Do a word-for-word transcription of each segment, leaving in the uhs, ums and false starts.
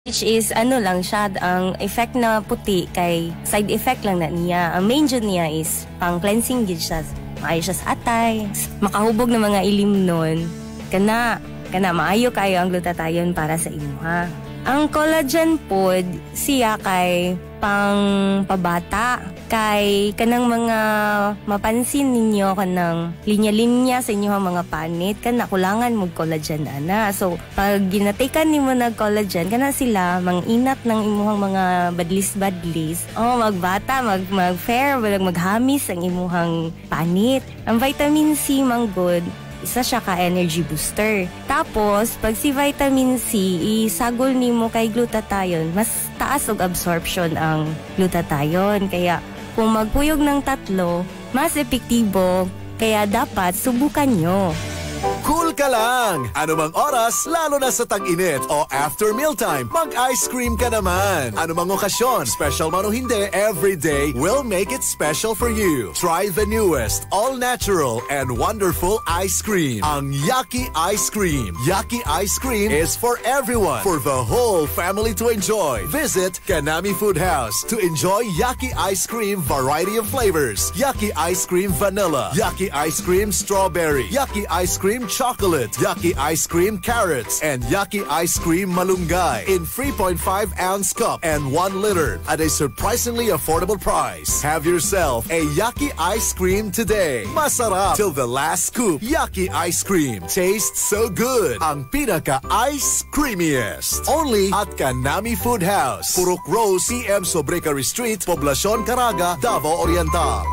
Which is ano lang siya, ang effect na puti kay side effect lang na niya. Ang main jud niya is pang cleansing gid siya. Maayo siya sa atay, makahubog ng mga ilim nun. Kana, kana maayo kayo ang glutathione para sa imuha. Ang collagen pod siya kay pang pabata, kay kanang mga mapansin ninyo kanang linya-linya sa inyong mga panit, kana kulangan mo collagen ana. So pag ginatikan nimo nag collagen kana sila manginat ng imuhang mga badlis-badlis. Oh, magbata, mag mag fair, walang maghamis ang imuhang panit. Ang vitamin C manggod isa siya ka energy booster. Tapos, pag si vitamin C, isagol nimo kay glutathione, mas taas og absorption ang glutathione. Kaya, kung magpuyog ng tatlo, mas epektibo. Kaya dapat subukan nyo. Cool ka lang! Anumang oras, lalo na sa tag-init o after mealtime, mag-ice cream ka naman. Anumang okasyon, special man o hindi, every day will make it special for you. Try the newest, all-natural and wonderful ice cream. Ang Yaki Ice Cream. Yaki Ice Cream is for everyone, for the whole family to enjoy. Visit Kanami Food House to enjoy Yaki Ice Cream variety of flavors. Yaki Ice Cream Vanilla, Yaki Ice Cream Strawberry, Yaki Ice Cream Chocolate, Yaki Ice Cream Carrots, and Yaki Ice Cream Malunggay in three point five ounce cup and one liter at a surprisingly affordable price. Have yourself a Yaki Ice Cream today. Masarap till the last scoop. Yaki Ice Cream tastes so good. Ang pinaka-ice creamiest. Only at Kanami Food House, Purok Rose, C M Sobrecari Street, Poblacion Caraga, Davao Oriental.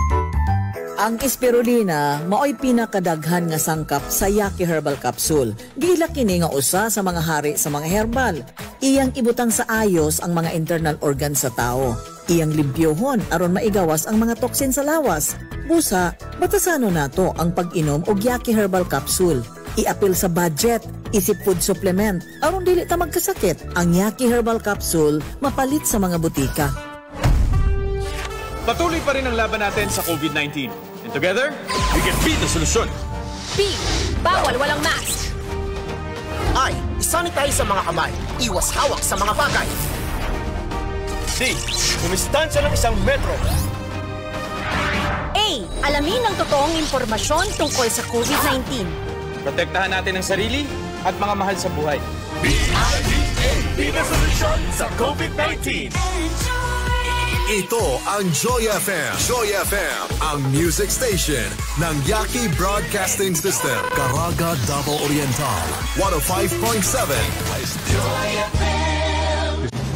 Ang spirulina mao'y pinakadaghan nga sangkap sa Yaki Herbal Capsule. Gila kini nga usa sa mga hari sa mga herbal. Iyang ibutang sa ayos ang mga internal organs sa tao. Iyang limpyohon aron maigawas ang mga toksin sa lawas. Busa, batasano nato ang pag-inom og Yaki Herbal Capsule. I-apil sa budget, isip food supplement, aron dili ta magkasakit. Ang Yaki Herbal Capsule mapalit sa mga butika. Patuloy pa rin ang laban natin sa COVID nineteen. And together, we can beat the solusyon. B. Bawal walang mask. I. Isanitize sa mga kamay. Iwas hawak sa mga bagay. C. Kumistansya ng isang metro. A. Alamin ang totoong impormasyon tungkol sa COVID nineteen. Protektahan natin ang sarili at mga mahal sa buhay. B I D A. Be the solusyon sa COVID nineteen. Ito ang Joy F M. Joy F M, ang music station ng Yaki Broadcasting System. Caraga, Davao Oriental. one oh five point seven. Joy F M.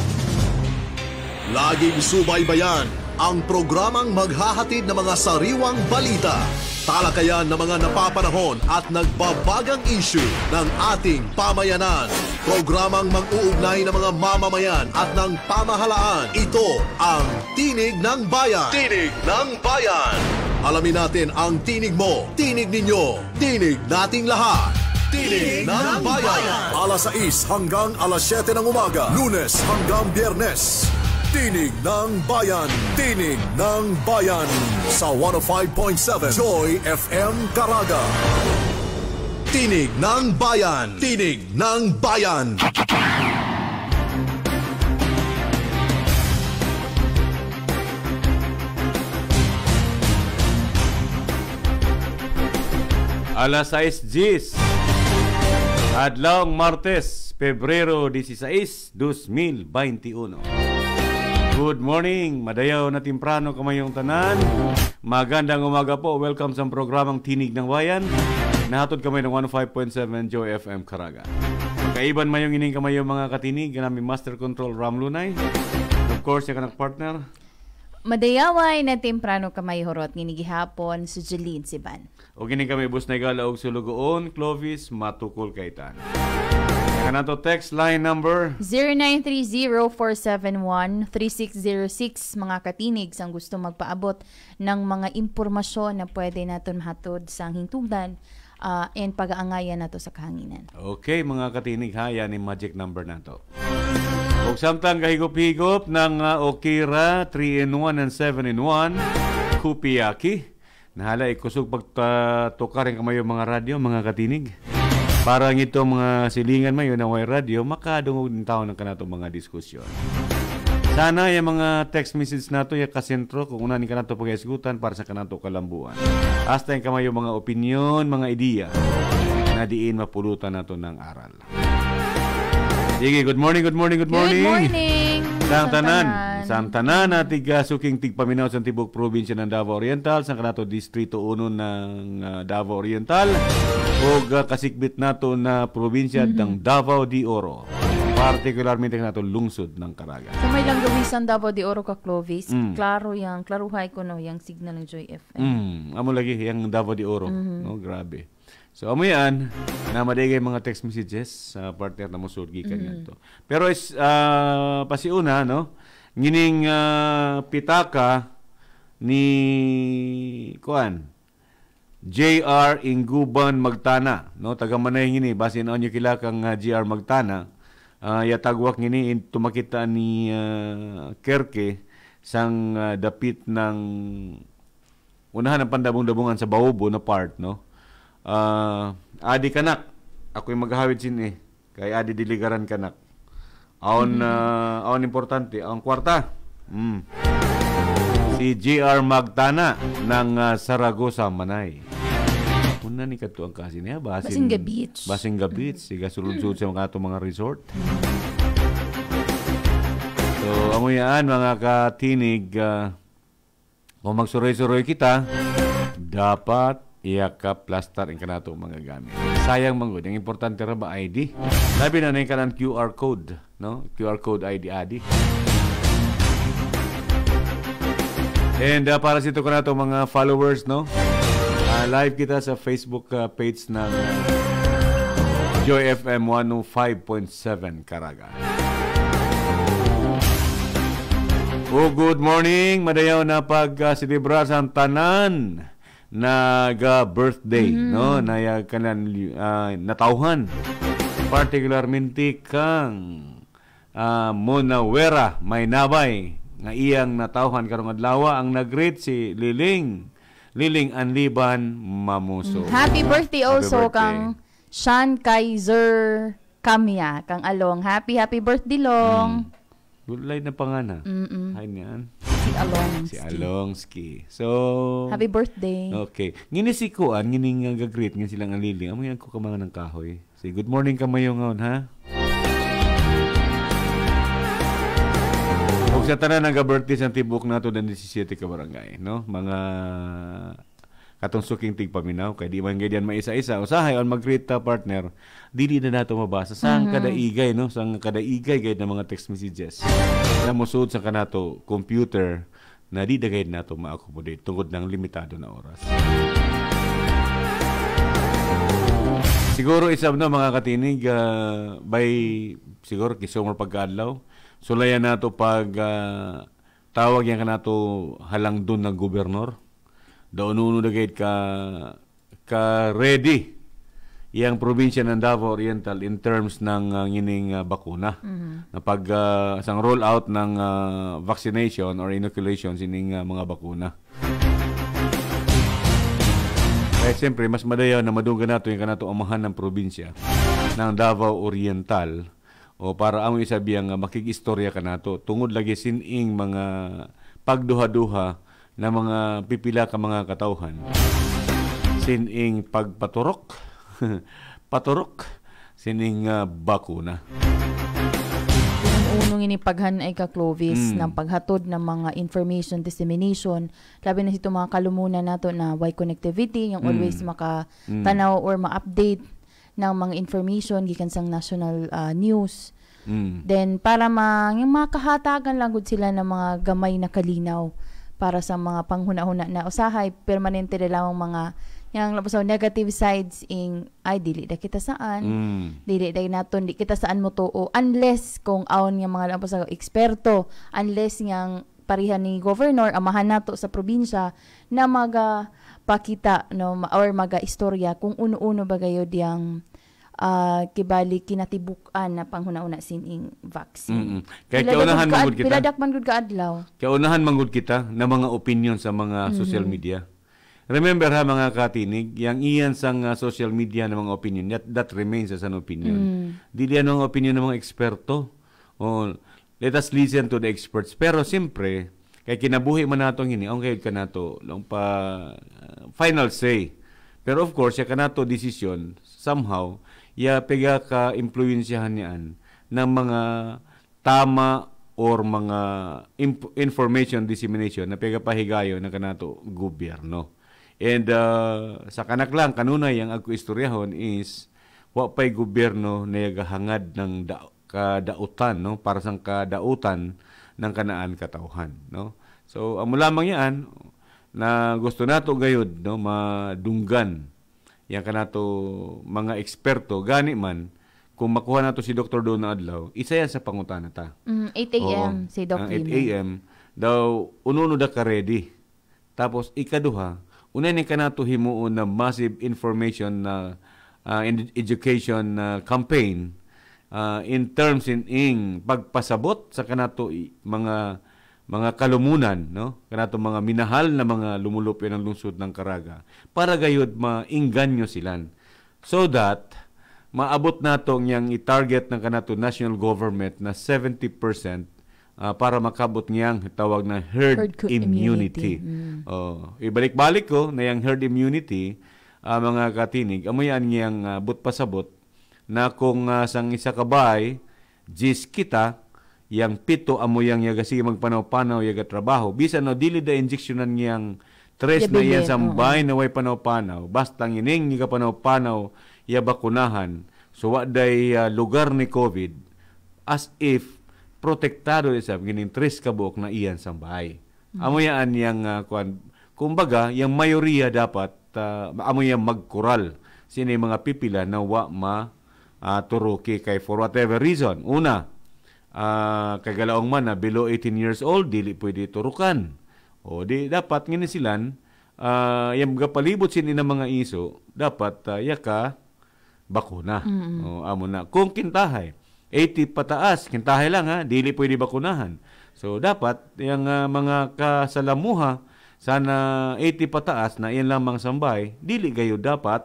Laging subaybayan ang programang maghahatid ng mga sariwang balita, talakayan ng mga napapanahon at nagbabagang issue ng ating pamayanan. Programang mag-uugnay ng mga mamamayan at ng pamahalaan. Ito ang Tinig ng Bayan. Tinig ng Bayan. Alamin natin ang tinig mo, tinig ninyo, tinig nating lahat. Tinig, Tinig ng, ng Bayan. Bayan. alas sais hanggang alas siyete ng umaga. Lunes hanggang Biyernes. Tinig ng Bayan. Tinig ng Bayan. Sa one oh five point seven Joy F M Caraga. Tinig ng Bayan. Tinig ng Bayan. Alas sais Gis. Adlawng Martes, Pebrero dieciséis, dos mil veintiuno. Good morning, madayaw na timprano kamayong tanan. Magandang umaga po. Welcome sa programang Tinig ng Bayan. Nahatod kami ng one oh five point seven Joy F M Caraga. Kaiban mayong ining kamayong mga katinig, namin Master Control Ram Lunay. Of course, yung kanak partner. Madayaway na temprano kamay horot ginigihapon si Jeline Siban. O gining kami bus na igala og sulugoon, Clovis, matukol kaitan. Kanato text line number zero nine three zero four seven one three six zero six. Mga katinig sang gusto magpaabot ng mga impormasyon na pwede naton mahatod sa hingtugdan uh, and pag-aangayan nato sa kahanginan. Okay, mga katinig ha, yan yung magic number nato. O samtang kahigop-higop ng uh, Okira three in one and seven in one Kupiyaki. Nahala ikusog pagtukarin kamayo mga radyo, mga katinig. Para ngito mga silingan mayon na way radio, makadungog din tao ng kanato mga diskusyon. Sana yung mga text message nato yung kasentro kung una ni kanato pag-isgutan para sa kanato kalambuan. Hasta yung kamayo mga opinion, mga ideya na diin mapulutan nato ng aral. Sige, good morning, good morning, good morning. Good morning. Sang tanan, sang tanan na tiga suking tigpaminaw sa tibok probinsya ng Davao Oriental, sa kanato distrito uno ng uh, Davao Oriental, o uh, kasikbit nato na probinsya mm-hmm. ng Davao de Oro. Particularmente nato lungsod ng Caraga. So may lang gawisan Davao de Oro ka Clovis. Mm. Klaro yang, klaruhay ko no, yang signal ng Joy F M. Mm, amo lagi yang Davao de Oro, mm-hmm. no, grabe. So amo yan na madigay mga text messages sa uh, partner na musud gikan mm-hmm. ngadto. Pero is uh, pasiuna no, ngining uh, pitaka ni kuan J R Ingguban Magtana, no, taga Manay ngini basin onyo kila kang uh, J R Magtana. Uh, yatagwak ngini tumakita ni uh, Kerke sang uh, dapit ng unahan ng pandabong-dabungan sa Baubo na part, no. Uh, adi kanak ako yung maghawid sin eh kay adi diligaran kanak aon uh, aon importante ang kwarta mm. si J R Magtana ng uh, Saragossa Manay una ni kadto ang kasi niya basin Basinga Beach Basinga Beach siga sulod-sulod sa mga atong mga resort. So amo yan mga katinig, uh, kung magsuroy-suroy kita dapat iyaka plaster ang kanato mga gamit. Sayang manggod. Ang importante ra ba I D? Labi na na yung kanang Q R code, no? Q R code I D adi. And uh, para sa ito kanato mga followers, no? Uh, live kita sa Facebook uh, page ng uh, Joy F M one oh five point seven Caraga. Oh, good morning. Madayaw na pag-silibra uh, sa tanan naga-birthday, mm-hmm. no? Na kanan uh, natauhan. Particularmente kang uh, Monawera Maynabay nga iyang natauhan karong adlaw ang nag-greet si Liling Liling Anliban Mamuso. Happy birthday also happy birthday. Kang Sean Kaiser Kamya kang Along. Happy happy birthday Long. Mm. Gulay na pangana. Mm-mm. Hay niyan. Si Alongski. Si Alongski. So, happy birthday. Okay. Ngini si Kuan, ngining uh, gag-greet nga silang aliling. Amo yan ko ka mga ng kahoy. Say, good morning ka mayongon, ha? Huwag sa tanan ng birthday sa tibok nato ng seventeen ka barangay, no? Mga katong suking tigpaminaw kay di man gaydan maisa-isa usahay on mag-greet ta partner dili na nato mabasa sang mm-hmm. kadaigay no sang kadaigay gayud ng mga text messages na musud sa kanato computer na di dagay nato ma-accommodate tungod ng limitado na oras. Siguro isab no mga katinig uh, by siguro kisumor pagkaadlaw sulayan nato pag uh, tawag yan kanato halang dun ng gobernador. Doon uno na gayud ka, ka ready iyang probinsya ng Davao Oriental in terms ng uh, ngining uh, bakuna. Mm-hmm. Na pag uh, sang roll out ng uh, vaccination or inoculation sining uh, mga bakuna. Kaya siyempre, mas madayaw na madunggan nato yung kanato amahan ng probinsya ng Davao Oriental o para amo isabiyang uh, makikistorya ka nato tungod lagi sining mga pagduha-duha na mga pipila ka mga katawhan sining pagpaturok paturok sining uh, bakuna. Unong ini paghan ay ka Clovis mm. ng paghatod ng mga information dissemination labi na sito mga kalumunan nato na why connectivity yung mm. always makatanaw mm. or ma-update ng mga information gikan sang national uh, news. Mm. Then para ma yung makahatagan lang gud sila ng mga gamay na kalinaw para sa mga panghuna-huna na usahay permanente na lang mga yang labas negative sides in ay dili da kita saan mm. dili da naton di kita saan mo tuo unless kung aon nga mga labas eksperto unless yang parihan ni governor amahan nato sa probinsya na maga pakita no or maga istorya kung uno-uno ba gayud yang uh, kibali kinatibukan na panghuna-una sining vaccine. Kaya kaunahan manggod kita. Piladak manggod ka adlaw. Kaunahan manggod kita na mga opinion sa mga mm-hmm. social media. remember ha mga katinig, yang iyan sang uh, social media ng mga opinion, that, that remains as an opinion. Mm. Dili yan ang opinion ng mga eksperto. Oh, let us listen to the experts. Pero siyempre, kay kinabuhi man natong ini, ang kahit ka nato, lang pa uh, final say. Pero of course, ya ka nato decision, somehow, ya pega ka impluensyahan niyan ng mga tama or mga imp- information dissemination na pega pahigayo na kanato gobyerno. And uh, sa kanak lang, kanunay ang ako istoryahon is wa pa'y gobyerno na yagahangad ng da- kadautan, no? Para sa kadautan ng kanaan katauhan, no? So, amo lamang yan na gusto nato gayud, no, madunggan yang kanato mga eksperto gani man kung makuha nato si Doctor Don adlaw, isa yan sa pangutana ta. Mm, eight a.m. si Doc eight a.m. daw ununo da ka ready. Tapos ikaduha, una ni kanato himuon na massive information na uh, education uh, campaign uh, in terms in ing pagpasabot sa kanato mga mga kalumunan, no? Kanato mga minahal na mga lumulupyo ng lungsod ng Caraga para gayud mainganyo silan. So that maabot natong yang i-target ng kanato national government na seventy percent uh, para makabot niyang tawag na herd, herd immunity. immunity. Mm. Oh, ibalik-balik ko na yung herd immunity, uh, mga katinig, amoyan niyang uh, but pasabot na kung uh, sang isa kabay, jis kita, yang pito amoyang yaga sige magpanaw-panaw yaga trabaho. Bisan no, dili da injeksyonan niyang tres na yan sambay na way panaw-panaw. Basta ngining niga panaw-panaw ya bakunahan. So wa day uh, lugar ni COVID as if protektado isab gining tres kabuok na iyan sambay. Mm-hmm. Amoyaan yang uh, kuan kumbaga yang mayoriya dapat uh, amoyang magkural sini mga pipila na wa ma uh, turuki kay for whatever reason. Una, uh, kay galaong man na below eighteen years old dili pwede turukan. O di dapat ngini silan uh, yang gapalibot sini ng mga iso dapat uh, yaka bakuna. Mm-hmm. O amo na kung kintahay eighty pataas kintahay lang ha dili pwede bakunahan. So dapat yung uh, mga kasalamuha sana eighty pataas na iyan lamang sambay dili gayo dapat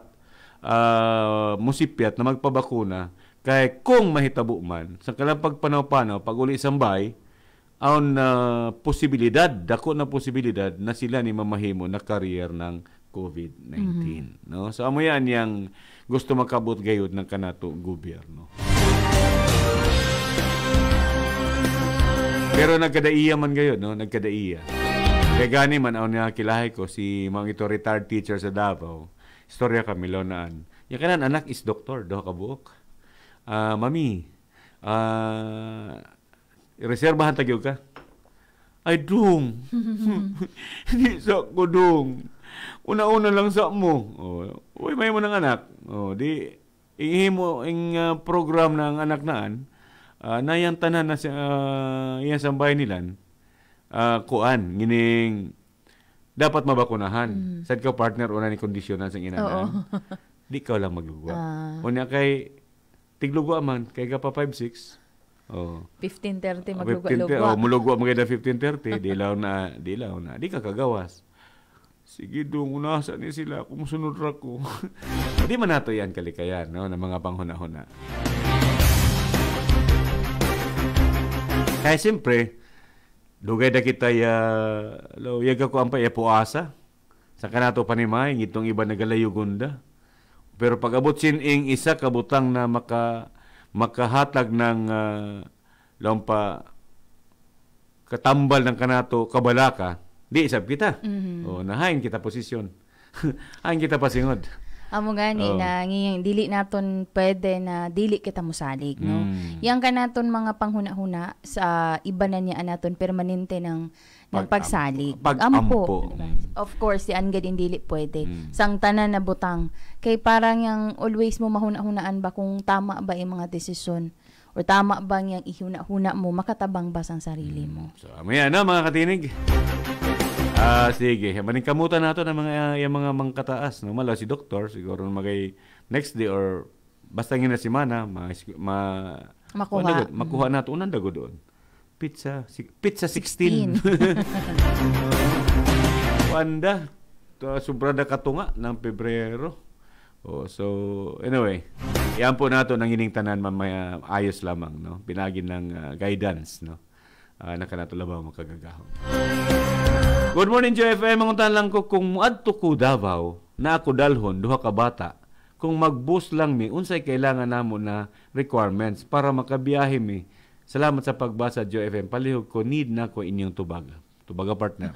uh, musipyat na magpabakuna kay kung mahitabo man sa kalampag panaw-panaw pag uli sambay ang uh, posibilidad dako na posibilidad na sila ni mamahimo na career ng COVID nineteen. Mm-hmm. No? So amo yan yang gusto makabot gayud ng kanato gobyerno. Pero nagkadaiya man gayud, no? Nagkadaiya. Kaya gani man ang nakilahay ko si mga ito retired teacher sa Davao. Istorya kami lonaan. Yung kanan anak is doktor, do kabuok. Uh, mami, uh, reserbahan tagyog ka? Ay, dong. Hindi sa ko, dong. Una-una lang sa mo. Oh, uy, may mo ng anak. Oh, di, ihimo ang uh, program ng anak naan. Uh, na yung tanan na uh, yan sambay nilan, uh, kuan, gining, dapat mabakunahan. Mm. Sad ka partner, una ni kondisyonan sa inanaan. Di ka lang maglugwa. Uh. Una kay, tiglugwa man, kay ka pa five six. Oh. fifteen thirty maglugwa-lugwa. Oh, mulugwa mo kaya fifteen thirty, dilaw na, dilaw na. Di ka kagawas. Sige dong, unasan ni sila, kumusunod ra ko. Di man nato yan kalikayan, no, ng mga panghuna-huna. Kaya siyempre, lugay na kita ya, lo, yaga ko ang pa, ya puasa. Sa kanato panimay, itong iba nagalayo gunda. Pero pag abot sining isa kabutang na maka, makahatag ng uh, lampa katambal ng kanato kabalaka, di isab kita. Mm-hmm. O, nahain kita posisyon. Hain kita pasingod. Amo gani oh. na ngiyang dili naton pwede na dili kita mosalig, no. Mm. Yang kanaton mga panghuna-huna sa iba na niya naton permanente ng ng pagsalig. Pag-ampo. Diba? Of course, yan gadin dili pwede. Mm. Sang tanan na butang kay parang yang always mo mahuna-hunaan ba kung tama ba yung mga desisyon o tama bang yang ihuna-huna mo makatabang ba sang sarili mo. So, amaya na mga katinig. Ah, sige. Maning kamutan nato ng mga yung mga mangkataas, no? Mala si doktor siguro magay next day or basta ngina semana ma, ma makuha. Ano, makuha nato unang dago doon. Pizza, si, pizza sixteen. Wanda. uh, subrada katunga ng Pebrero. Oh, so anyway, yan po nato nang ining tanan mamaya ayos lamang, no. Pinagin ng uh, guidance, no. Uh, nakanato labaw makagagahon. Good morning, J F M. Manguntahan lang ko kung muadto ko Davao na ako dalhon duha ka bata. Kung mag-bus lang mi, unsay kailangan namo na requirements para makabiyahe mi. Salamat sa pagbasa, J F M. Palihog ko, need na ko inyong tubaga. Tubaga partner.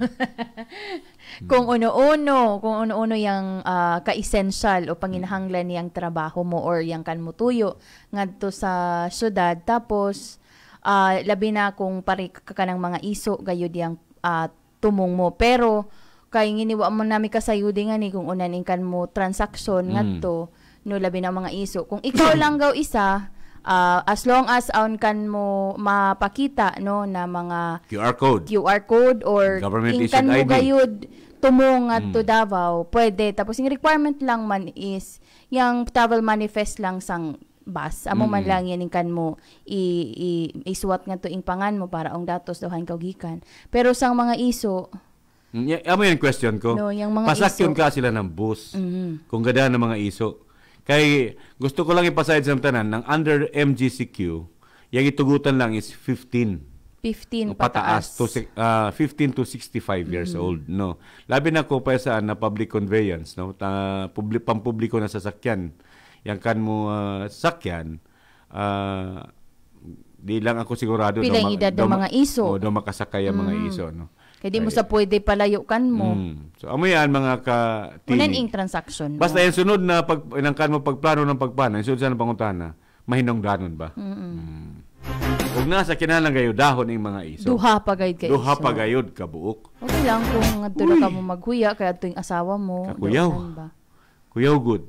Kung uno-uno, kung uno-uno yung uh, ka-essential o panginahanglan niyang trabaho mo or yung kan mo tuyo ngadto sa syudad, tapos uh, labi na kung pare ka ng mga iso gayud yang uh, tumong mo. Pero kay nginiwa mo nami kasayudi nga ni kung unan kan mo transaction Mm. ngadto no labi na mga iso. Kung ikaw lang gaw isa, Uh, as long as aun kan mo mapakita no na mga Q R code. Q R code or Government ingkan issued mo I D. gayud tumong at Mm. to Davao, pwede. Tapos yung requirement lang man is yung travel manifest lang sang bus. Amo man Mm. lang yan ingkan mo i, i, isuwat nga to ing pangan mo para ang datos daw kaugikan. Pero sang mga iso, Mm, y- Amo yung question ko. No, yung mga Pasakyon iso. ka sila ng bus. Mhm. Kung gada ng mga iso. Kay gusto ko lang ipasayad sa tanan ng under M G C Q, yung itugutan lang is fifteen. fifteen O pataas pataas. to si- uh, fifteen to sixty-five years old, no. Labi na ko pa saan na public conveyance, no. Ta public pampubliko na sasakyan. Yang kan mo uh, sakyan, uh, di lang ako sigurado Pila yung ma- edad ng ma- mga iso. O do makasakay ang mga iso, no. Kaya di mo sa pwede palayo kan mo. Mm. So amo yan mga ka Unan ing transaction mo. Basta yung sunod na pag inangkan mo pagplano ng pagpana, yung sunod sa pangutana, mahinong-danon ba? Mm. Ug nasa kinahanglan gayo dahon ing mga iso. Duha pa gayud kay Duha iso. pa gayud ka buok. Okay lang kung adto na ka mo maghuya kaya adto yung asawa mo. Kakuyaw. doon ba? Kuyaw good.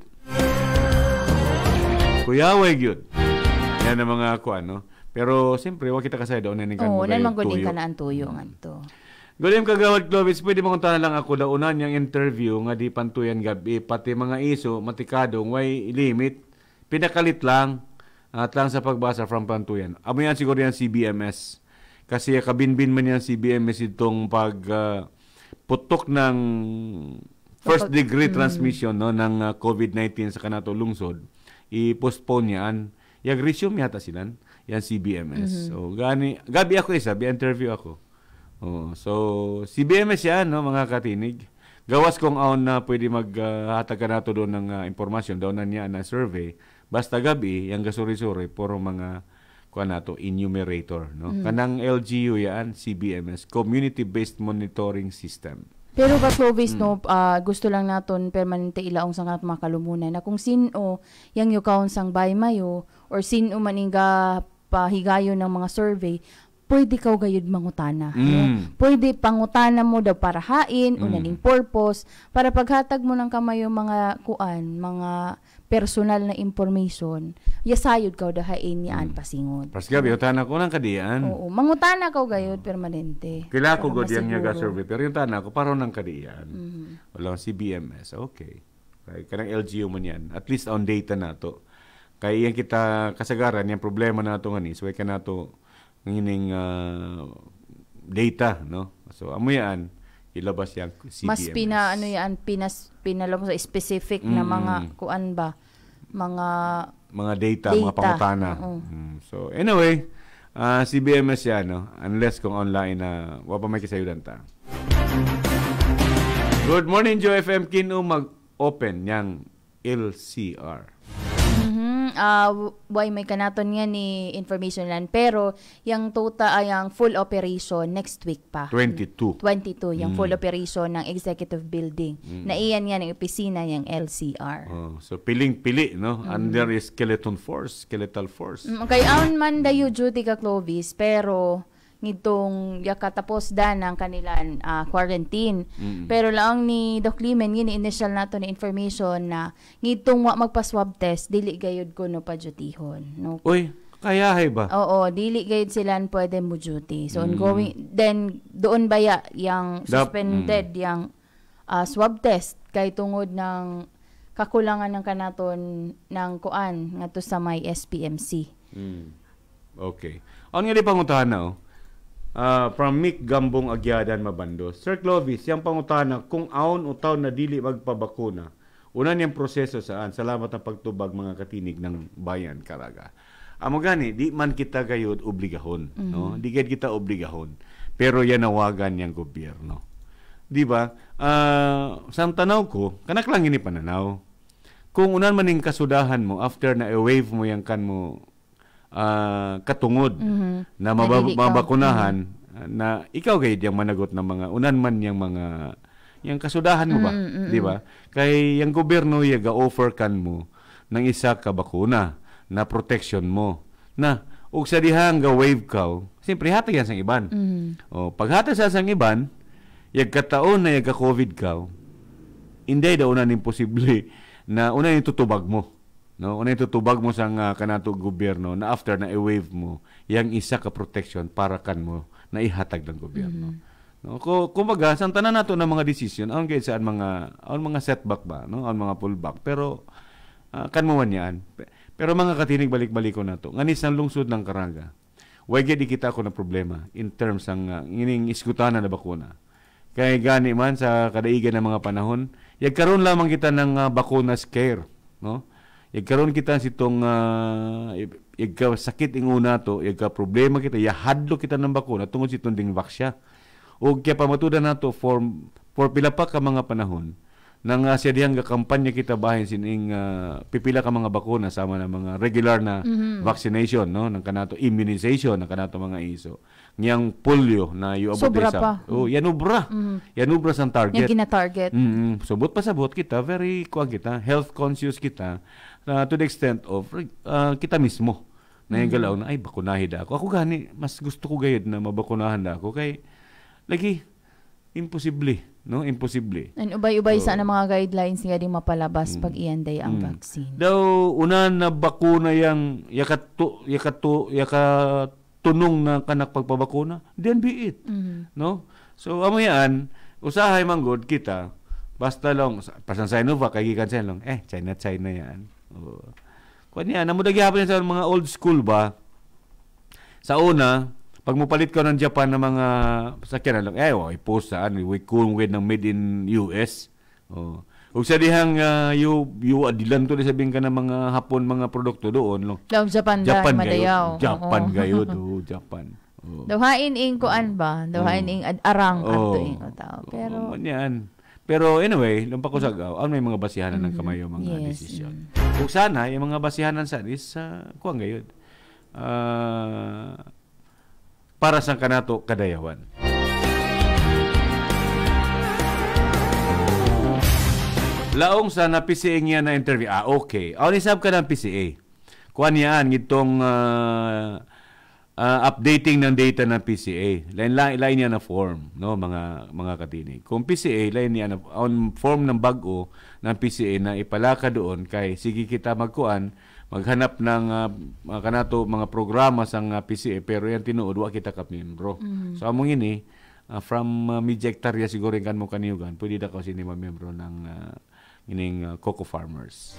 Kuyaw ay good. Yan ang mga ako ano. Pero siyempre, wag kita kasay doon na kan Oo, mo nan gayo man gud tuyo. ka na ang tuyo ngadto. Gulim kagawad Clovis, pwede mong tanan lang ako daunan yung interview nga di pantuyan gabi pati mga iso matikadong way limit pinakalit lang at lang sa pagbasa from pantuyan. Amo yan siguro yan C B M S kasi kabinbin man yan C B M S itong pag uh, putok ng first degree transmission no ng uh, COVID nineteen sa kanato lungsod i-postpone yan. Yung resume yata silan yan C B M S. So gani gabi ako isa, bi interview ako. Oh, so C B M S yan, no, mga katinig. Gawas kong aon na pwede maghatag ka nato doon ng uh, impormasyon, daw na niya na survey. Basta gabi, yung gasuri-suri, puro mga kuha nato, enumerator. No? Mm. Kanang L G U yan, C B M S, Community-Based Monitoring System. Pero ka Clovis, Mm. no, ah, gusto lang naton permanente ilaong sang kanat mga kalumunan na kung sino yang yukaon sang baymayo or sino maninga pahigayon ng mga survey, pwede kaw gayud mangutana. Mm. No? Pwede pangutana mo daw para hain, Mm. unaning purpose, para paghatag mo ng kamayo mga kuan, mga personal na information, yasayod kaw dahain niyaan Mm. pasingod. Pas gabi, utana ko ng kadian. Oo, mangutana kaw gayud permanente. Kila ko Para god yung masiguro. nga survey, pero yung tana ko, parang ng kadian. Mhm. Wala C B M S, okay. Kaya kanang L G U man yan. At least on data na to. Kaya yan kita kasagaran, yung problema na ito nga ni, so ka na to ng uh, data, no? So, amo yan, ilabas yan C B M S. Mas pina ano yan pinas pinalabas sa specific na Mm. mga kuan ba mga Mga data, Data, mga pangutana. oo. Mm. So, anyway, uh, C B M S yan, no? Unless kung online na, uh, wapa may kisayudan ta. Good morning, Joe F M. Kino mag-open yang L C R. mhm ah why may kanaton nga ni information lan pero yung total ay ang full operation next week pa. twenty-two. twenty-two yung Mm. full operation ng executive building. Mm. Na iyan nga ng opisina yung L C R. Oh, so, piling-pili, no? Under is skeleton force, skeletal force. Mm, kay aon man dayo duty ka Clovis pero nitong yakatapos da ng kanilang ah, quarantine. Mm. Pero lang ni Doc Limen yun initial nato na information na ngitong wa magpa-swab test dili gayud ko no pa dutihon no. Uy, kayahay ba? Oo, dili gayud sila pwede mo duty. So Mm. ongoing then doon baya yang Dap- suspended yang ah, swab test kay tungod ng kakulangan ng kanaton ng kuan ngadto sa may S P M C. Mm. Okay. Ano nga di panguntahan na, oh? uh, from Mick Gambong Agyadan Mabando. Sir Clovis, yung pangutana, kung aon o taon na dili magpabakuna, una niyang proseso saan? Salamat ang pagtubag mga katinig ng bayan, Caraga. Amo gani, di man kita gayud obligahon, mm-hmm. no? Di gayud kita obligahon. Pero yan nawagan yang gobyerno. Di ba? Uh, sa tanaw ko, kanak lang ini pananaw. Kung unan man ning kasudahan mo after na i-wave mo yang kan mo uh, katungod mm-hmm. na mabab- mabakunahan mm-hmm. na ikaw gayud yang managot ng mga unan man yang mga yang kasudahan mo ba? Mm-hmm. Di ba? Kay yang gobyerno yaga offer kan mo ng isa ka bakuna na protection mo. Na, ug sa dihang ga wave ka, siyempre hatag yan sang iban. Mm-hmm. O, pag hatag sa sang iban, yag kataon na yag ka-COVID ka, hindi daw unan imposible na unan yung tutubag mo. No? Unan yung tutubag mo sang uh, kanato gobyerno na after na i-wave mo, yang isa ka protection para kan mo na ihatag ng gobyerno. Mm-hmm. No? Kumbaga, sang tanan nato ng mga decision, aon kayo saan mga, aon mga setback ba, no? Aon mga pullback, pero uh, kan mo man yan. Pero mga katinig, balik-balik ko na to. Nganis ang lungsod ng Caraga. Wag di kita ako na problema in terms ng uh, ining iskutana na bakuna. Kaya gani man sa kadaigan ng mga panahon, yagkaroon lamang kita ng uh, bakuna scare. No? Yagkaroon kita sitong uh, yagka sakit ing una to, yagka problema kita, yahadlo kita ng bakuna tungod sitong ding vaksya. O kaya pamatudan na to for, for pila pa ka mga panahon, nang uh, siya diyang kampanya kita bahin sining uh, pipila ka mga bakuna sama na mga regular na mm-hmm. vaccination no ng kanato immunization ng kanato mga iso ngiyang polio na yu abot sa oh yanubra mm-hmm. yanubra sang target yung gina-target mm-hmm. subot pa sabot kita very kuan kita health conscious kita uh, to the extent of uh, kita mismo na yung galaw na ay bakunahin da ako ako gani mas gusto ko gayud na mabakunahan da ako kay lagi imposible no imposible and ubay-ubay so, sa na mga guidelines nga di mapalabas mm, pag iyanday ang mm, vaccine daw una na bakuna yang yakatu yakatu yakatunong na kanak pagpabakuna then be it mm-hmm. no so amo yan usahay manggod kita basta lang pasan sa Sinovac kay gikan sa lang eh China China yan oh kuan yan amo dagyapon sa mga old school ba sa una pag mo palit ka ng Japan ng mga sakyanan lang, eh, oh, i-post saan, we cool with ng made in U S. Oh. Ug sa dihang uh, you, you adilan to, sabihin ka ng mga hapon, mga produkto doon. No? Lang Japan, Japan gayo. Japan gayo, do, Japan. Oh. Dawhain ing kuan ba? Dawhain ing oh. arang kanto oh. ing tao. Pero, oh, yan. Pero anyway, lumpa ko sa gaw, ano may mga basihanan mm-hmm. ng kamayo, mga yes. desisyon. Kung sana, yung mga basihanan sa is, uh, kuang gayod. Ah... Uh, para sa kanato kadayawan. Laong sa na P C A niya na interview. Ah, okay. Aw nisab ka ng P C A. Kuan yan itong uh, uh, updating ng data ng P C A. Lain lain niya na form, no, mga mga katinig. Kung P C A lain niya na on form ng bag-o ng P C A na ipalaka doon kay sige kita magkuan maghanap ng uh, mga kanato mga programa sa uh, P C A pero yan tinuod wa kita ka membro. Mm-hmm. So among ini uh, from uh, media hectare siguro kan mo kaniyugan pwede da ko sini ma-membro ng uh, ining uh, Coco Farmers.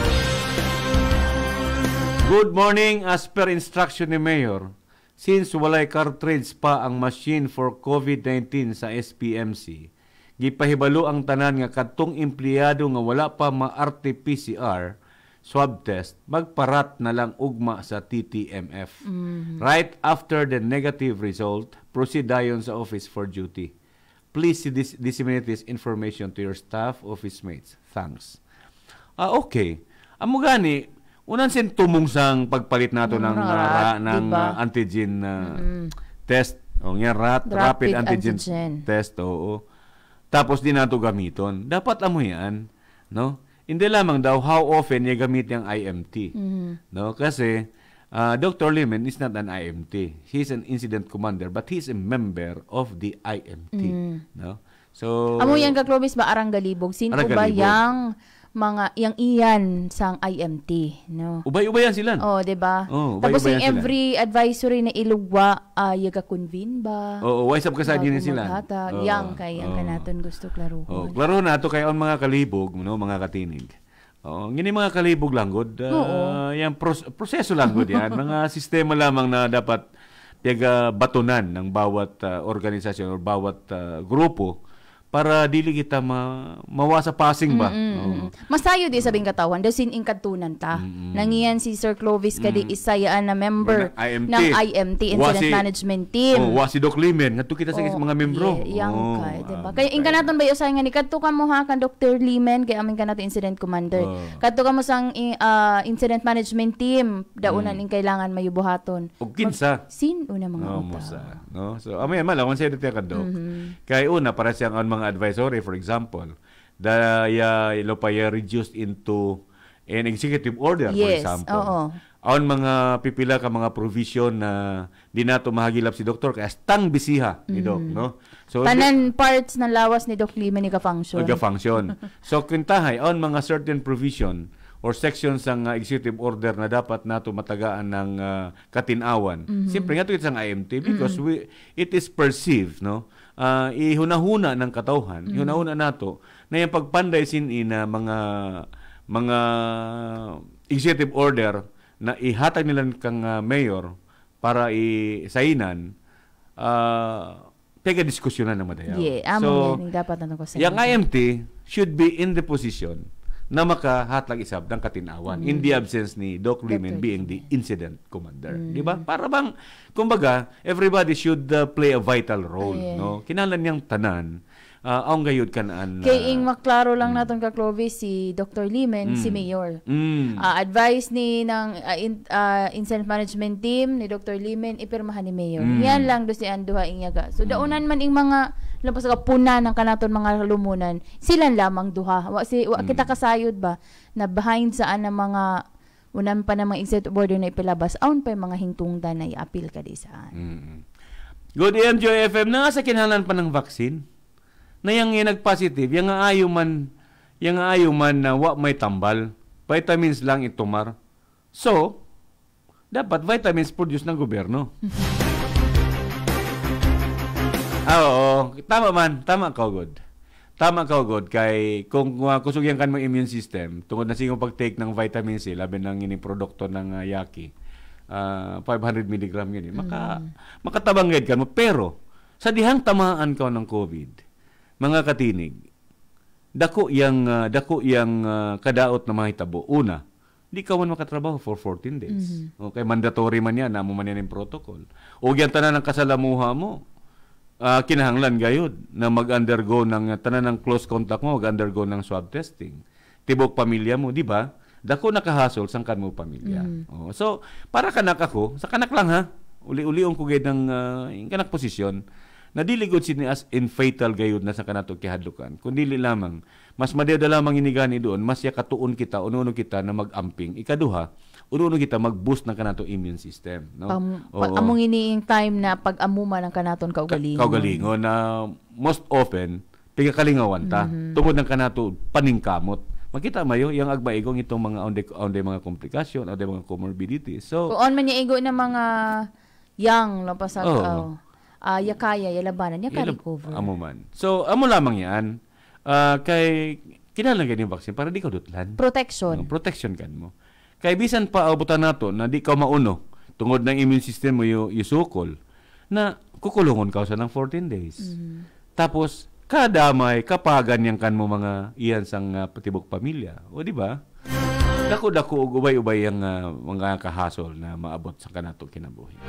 Good morning as per instruction ni Mayor. Since walay cartridge pa ang machine for COVID nineteen sa S P M C, gipahibalo ang tanan nga kadtong empleyado nga wala pa ma-R T P C R swab test, magparat na lang ugma sa T T M F. Mm-hmm. Right after the negative result, proceed dayon sa office for duty. Please dis- disseminate this information to your staff, office mates. Thanks. Ah, okay. Amo gani, unang sin tumong sang pagpalit nato mm, ng rat, uh, ng diba? uh, antigen uh, mm-hmm. test. O nga rat, rapid, rapid antigen, antigen test, oo. Tapos di nato gamiton. Dapat amo yan, no? Hindi lamang daw how often niya gamit yung I M T. Mm-hmm. No? Kasi uh, Doctor Limen is not an I M T. He's an incident commander but he's a member of the I M T. Mm-hmm. No? So amo yang kaklobis ba arang galibog? Sino ba yang mga yang iyan sang I M T, no? Ubay-ubayan sila. Oh, 'di ba? Oh, tapos yung every advisory na ilugwa uh, yaga convene ba? Oo, oh, wise up ka sa din sila. Oh, yang kay ang oh. kanaton gusto klaruhon. Oh, klaro na to kay on mga kalibog, no, mga katinig. Oh, ngini mga kalibog lang gud. Uh, yang pros- proseso lang gud yan, mga sistema lamang na dapat tiyaga batunan ng bawat uh, organisasyon o bawat uh, grupo para dili kita ma mawasa passing ba. Mm-hmm. Oh. Masayo di sabing katawan dasin ing katunan ta. Mm-hmm. Nangiyan si Sir Clovis kadi mm-hmm. isayaan na member I M T. Ng I M T Incident wasi, Management Team. Oh, wasi Doc Limen ngadto kita sa oh, mga membro. Yeah, oh, kay, diba? Kaya ing kanaton ba usay nga ni kadto ka mo ha kan Doctor Limen kay amin kanato Incident Commander. Oh. Kadto ka mo sang uh, Incident Management Team daunan mm. ing kailangan mayubuhaton. Og kinsa? Sin una mga oh, utaw. No? So amay malawan sa dito ka Doc. Mm-hmm. Kay una para siyang ang mga advisory, for example, daya ilo pa reduced into an executive order, yes, for example. Oo. Aon mga pipila ka mga provision na di nato mahagilap si doktor kaya stang bisiha ni Doc, mm. no? So tanan parts ng lawas ni Doc Limen ni ka-function. Ka-function. So kintahay aon mga certain provision or sections ng uh, executive order na dapat nato matagaan ng uh, katinawan. Mm-hmm. Siyempre nga ito isang I M T because mm-hmm. we it is perceived, no? Uh, ihunahuna ng katawhan, mm-hmm. ihunahuna nato na yung pagpanday sinin na mga mga executive order na ihatag nila kang uh, mayor para isainan, uh, tega diskusyonan ng madayaw. Yeah, so, yan, dapat na ko sa yung I M T should be in the position na makahatag isab ng katinawan mm. in the absence ni Doc Limen being the incident commander. Mm. Di ba? Para bang, kumbaga, everybody should uh, play a vital role. Ay, no? Kinalan niyang tanan, uh, aong gayud kanaan. Uh, Kay ing maklaro lang mm. naton ka Clovis, si Doctor Limen, mm. si Mayor. Mm. Uh, advice ni ng uh, in, uh, Incident Management Team ni Doctor Limen, ipirmahan ni Mayor. Mm. Yan lang do si Anduha Inyaga. So, mm. daunan man ing mga lapas ka puna ng kanaton mga lumunan, silan lamang duha. Wa, si, wa, kita kasayod ba na behind saan ng mga unan pa ng mga executive order na ipilabas, aun pa yung mga hintungdan na i-appeal ka di saan. Mm-hmm. Good A M, Joy F M, na sa kinahanglan pa ng vaccine, na yung nag-positive, yung ayaw man, yung ayaw man na wa may tambal, vitamins lang itumar. So, dapat vitamins produce ng gobyerno. Ah, oo. Tama man. Tama ka, good. Tama ka, good. Kay, kung uh, kusugyan kan mo immune system, tungod na sigong pag-take ng vitamin C, labi ng ini produkto ng uh, Yaki, uh, five hundred milligram yun. Eh. Maka, mm. Makatabangid ka mo. Pero, sa dihang tamaan ka ng COVID, mga katinig, dako yang, uh, dako yang uh, kadaot na mahitabo. Una, di ka man makatrabaho for fourteen days. Mm-hmm. Okay, mandatory man yan, namo man yan yung protocol. O yan tanan ng kasalamuha mo, Uh, kinahanglan gayud na mag-undergo ng uh, tanan ng close contact mo, mag-undergo ng swab testing. Tibok pamilya mo, di ba? Dako nakahasol sang kan mo pamilya. Mm. Oh, so, para kanak ako, sa kanak lang ha, uli-uliong ko gayud ng uh, kanak posisyon, na dili gud sini as in fatal gayud na sa kanato kihadlukan. Kun dili lamang, mas madeda lamang inigani doon, mas ya katuon kita, ununo kita na mag-amping. Ikaduha, uno kita mag-boost ng kanato immune system, no? Um, among iniing time na pag-amuma ng kanaton kaugalingon. Ka kaugalingon na most often piga kalingawan ta mm-hmm. tungod ng kanato paningkamot. Makita mayo yung agbaigong itong mga onde onde mga komplikasyon, onde mga comorbidities. So on man niya igo na mga yang lapasag oh. uh, uh, yakaya yalabanan ya ka recover. Amo man. So amo lamang yan. Uh, kay kinahanglan gani vaccine para di ka dutlan. Protection. No, protection kan mo. Kay bisan pa abutan nato na di ka mauno tungod ng immune system mo yung isukol na kukulungon ka sa ng fourteen days. Mm-hmm. Tapos kadamay kapagan yang kan mo mga iyan sang uh, patibok pamilya. O di ba? Dako-dako ug ubay-ubay ang uh, mga kahasol na maabot sa kanato kinabuhi.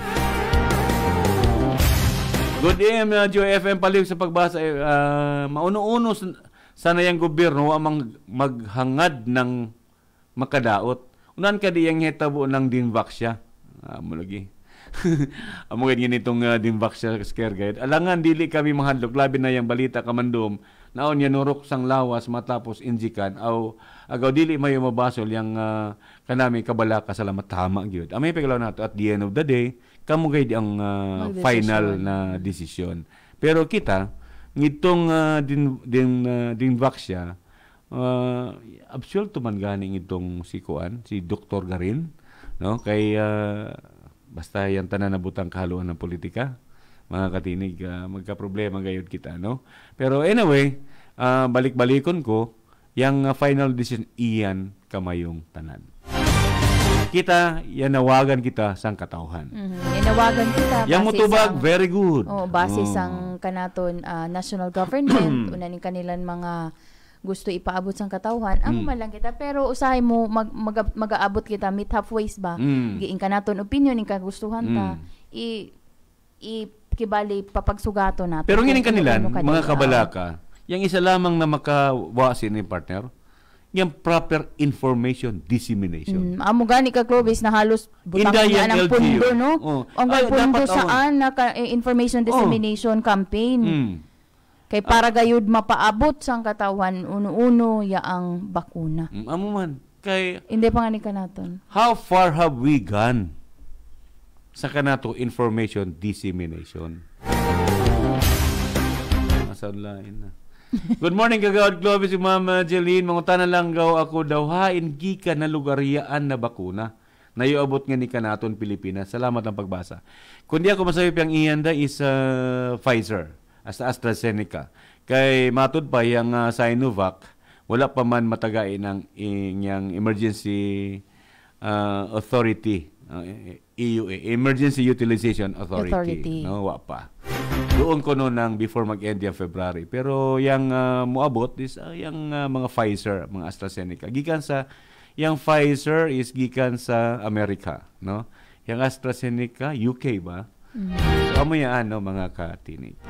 Good day, uh, Joy F M paliw sa pagbasa uh, mauno-uno sana yang gobyerno amang maghangad ng makadaot. Unan ka di yang hitabo ng Dinvaxia. Ah, mo lagi. Amo ganyan itong uh, Dinvaxia scare guide. Alangan dili kami mahadlok labi na yang balita kamandom. Naon yan nurok sang lawas matapos injikan aw agaw dili mayo mabasol yang uh, kanami kabalaka salamat tama gyud. Amay paglaw nato at the end of the day kamo gay ang uh, final na desisyon. Pero kita ngitong uh, din din uh, Dinvaxia Uh, absulto man ganing itong si Kuan, si Doktor Garin, no? Kay uh, basta yan tanan na butang kahaluan ng politika, mga katinig, uh, magka-problema gayud kita, no? Pero anyway, uh, balik-balikon ko, yang uh, final decision iyan kamayong tanan. kita, yanawagan kita sang katawhan. Mm-hmm. Yanawagan kita. Yang mutubag, sang, very good. Oh, base oh. sang kanaton uh, national government, una ni kanilang mga gusto ipaabot sang katawhan, amo mm. man lang kita. Pero usahay mo, mag, mag, mag-aabot kita, meet halfways ba? Mm. Giing kanaton opinion, ing kagustuhan ta. Mm. I, i, kibali, papagsugato natin. Pero ngayon kanilan, mga kabalaka, yung isa lamang na makawasin ni partner, yung proper information dissemination. Mm, amo gani ka Clovis na halos butang niya ng pundo, no? Oh. Ang Ay, pundo saan na ka, eh, information dissemination oh. campaign. Mm. Kay para gayud mapaabot sang katawan uno-uno yaang bakuna. Mm, amo man. Kay hindi pa nga ni kanaton. How far have we gone sa kanato information dissemination? Masan lain na. Good morning, kagawad Clovis, si Mama Jeline. Mangutanan lang gaw ako daw hain gika na lugariyaan na bakuna. Naiabot nga ni kanaton Pilipinas. Salamat ang pagbasa. Kundi ako masabi piyang iyanda is uh, Pfizer, as AstraZeneca. Kay matud pa yung uh, Sinovac, wala pa man matagain ng inyang emergency uh, authority. Uh, E U A, Emergency Utilization Authority. Authority. No, wa pa. Doon ko noon ng before mag-end yung February. Pero yung uh, muabot is uh, yung uh, mga Pfizer, mga AstraZeneca. Gikan sa, yung Pfizer is gikan sa Amerika. No? Yung AstraZeneca, U K ba? Mm-hmm. So, amo yan, no, mga katinig.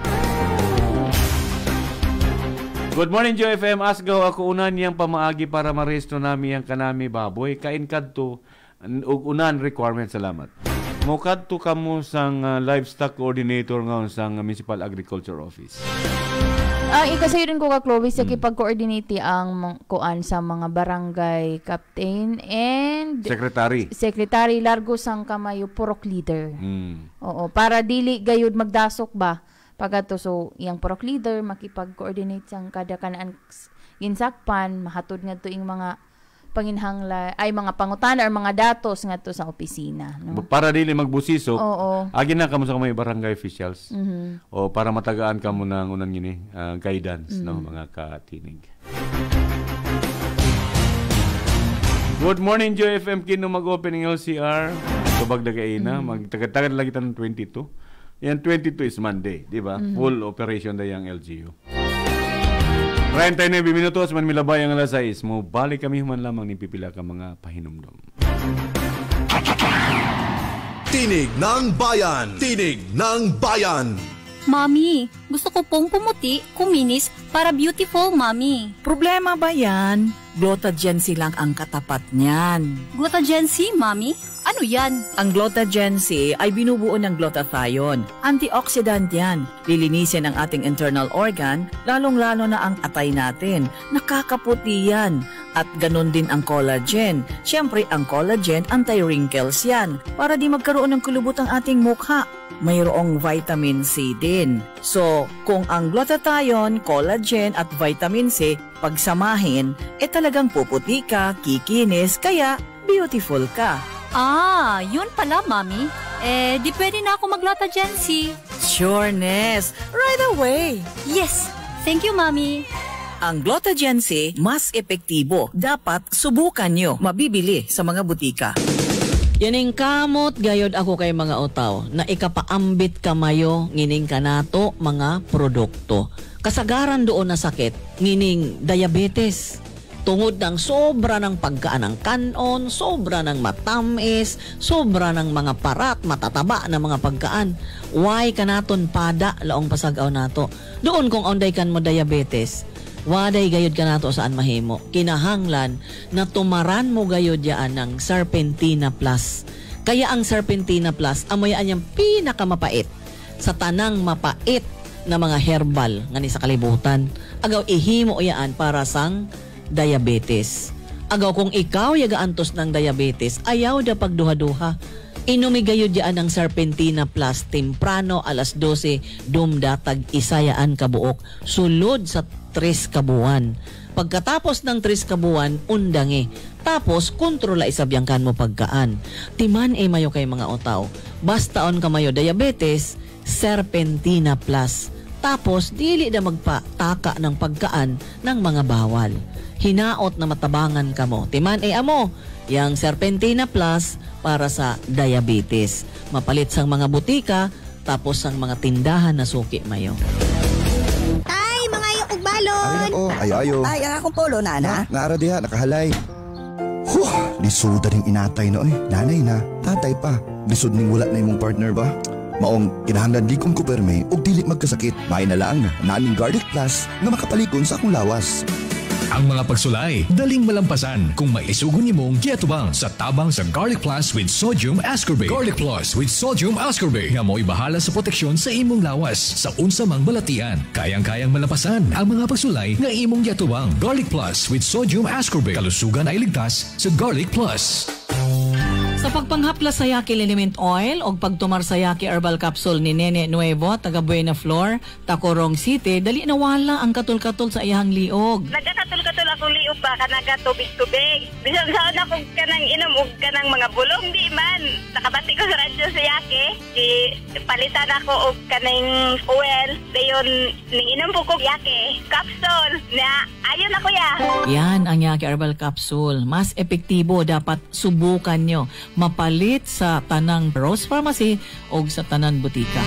Good morning, Joy F M. Asgaw ako unan yung pamaagi para marehistro namin yung kanami baboy. Kain kadto unan requirement. Salamat. Mukadto kamo sang uh, livestock coordinator ngayon sang uh, Municipal Agriculture Office. Ah, uh, ikasayo rin ko ka Clovis sa mm. kipag-coordinate ang kuan sa mga barangay captain and secretary. Secretary largo sang kamayo purok leader. Mm. Oo, para dili gayud magdasok ba pagato so yang purok leader makipag-coordinate sang kada kanaan ginsakpan mahatod ngadto ing mga panginhangla ay mga pangutana or mga datos ngadto sa opisina, no? Para dili magbusisok. Oo. Agi na kamo sa mga barangay officials. Mm-hmm. O para matagaan kamo nang unan gini uh, guidance, mm-hmm. no, mga katinig. Good morning, Joy F M. Kino mag-opening L C R. Subag na kayo na. Mm-hmm. Magtagad-tagad lagi tayo ng twenty-two. Yan, twenty-two is Monday, di ba? Mm-hmm. Full operation na yung L G U. thirty-nine minutos man milabay ang alas sais. Mo balik kami human lamang ni pipila ka mga pahinumdom. Tinig ng Bayan! Tinig ng Bayan! Mami, gusto ko pong pumuti, kuminis, para beautiful, Mami. Problema ba yan? Glutagency lang ang katapat niyan. Glutagency, Mami? Ano yan? Ang Glutagency ay binubuo ng glutathione. Antioxidant yan. Lilinisin ang ating internal organ, lalong-lalo na ang atay natin. Nakakaputi yan. At ganun din ang collagen. Siyempre, ang collagen, anti-wrinkles yan. Para di magkaroon ng kulubot ang ating mukha. Mayroong vitamin C din. So, kung ang glutathione, collagen at vitamin C pagsamahin, eh talagang puputi ka, kikinis, kaya beautiful ka. Ah, yun pala, Mami. Eh, di pwede na ako mag-Glutagency. Sureness! Right away! Yes! Thank you, Mami. Ang Glutagency, mas epektibo. Dapat subukan nyo. Mabibili sa mga butika. Yaning kamot gayod ako kay mga otaw na ikapaambit kamayo ngining kanato mga produkto. Kasagaran doon na sakit, ngining diabetes. Tungod ng sobra ng pagkaan ng kanon, sobra ng matamis, sobra ng mga parat, matataba na mga pagkaan. Why kanaton pada laong pasagaw nato? Doon kung onday kan mo diabetes, waday gayod ka nato saan mahimo. Kinahanglan na tumaran mo gayod yaan ng Serpentina Plus. Kaya ang Serpentina Plus, amoyaan niyang pinakamapait sa tanang mapait na mga herbal nga ni sa kalibutan. Agaw ihimo yaan para sang diabetes. Agaw kung ikaw yagaantos ng diabetes, ayaw da pagduha-duha. Inumigayod yaan ng Serpentina Plus temprano alas dose dumdatag isayaan kabuok sulod sa tres kabuan. Pagkatapos ng tres kabuan, undangi. Tapos kontrola isabyangkan mo pagkaan. Timan e mayo kay mga otaw. Bastaon ka mayo diabetes, Serpentina Plus. Tapos dili na magpataka ng pagkaan ng mga bawal. hinaot na matabangan kamo. Timan e amo, yang Serpentina Plus para sa diabetes. Mapalit sang mga butika, tapos ang mga tindahan na suki mayo. Tay, mga yung ugbalon! Ay, nako, ayo-ayo. Ay, ang akong polo, nana. Na, naara diha, nakahalay. Huh, lisod rin inatay no eh. Nanay na, tatay pa. Lisod ning wala na imong partner ba? Maong kinahanglan likon ko perme ug dili magkasakit. May na lang naning Garlic Plus nga makapalikon sa akong lawas. Ang mga pagsulay, daling malampasan kung maisugon nimong giatubang sa tabang sa Garlic Plus with Sodium Ascorbate. Garlic Plus with Sodium Ascorbate nga mo'y bahala sa proteksyon sa imong lawas sa unsa mang balatian. Kayang-kayang malampasan ang mga pagsulay nga imong giatubang. Garlic Plus with Sodium Ascorbate. Kalusugan ay ligtas sa Garlic Plus. Sa pagpanghaplas sa Yaki Liniment Oil o pagtumar sa Yaki Herbal Capsule ni Nene Nuevo, taga Buena Flor, Tacorong City, dali nawala ang katul-katul sa iyang liog. Nagkakatul-katul akong liog pa, kanang tubig-tubig. Bisang saan ako kanang inom o kanang mga bulong, di man. Nakabati ko sa radyo sa Yaki, di palitan ako o kanang oil, dayon ning inom po ko Yaki Capsule, na ayon ako ya. Yan ang Yaki Herbal Capsule. Mas epektibo, dapat subukan nyo. Mapalit sa tanang Rose Pharmacy o sa tanan butika.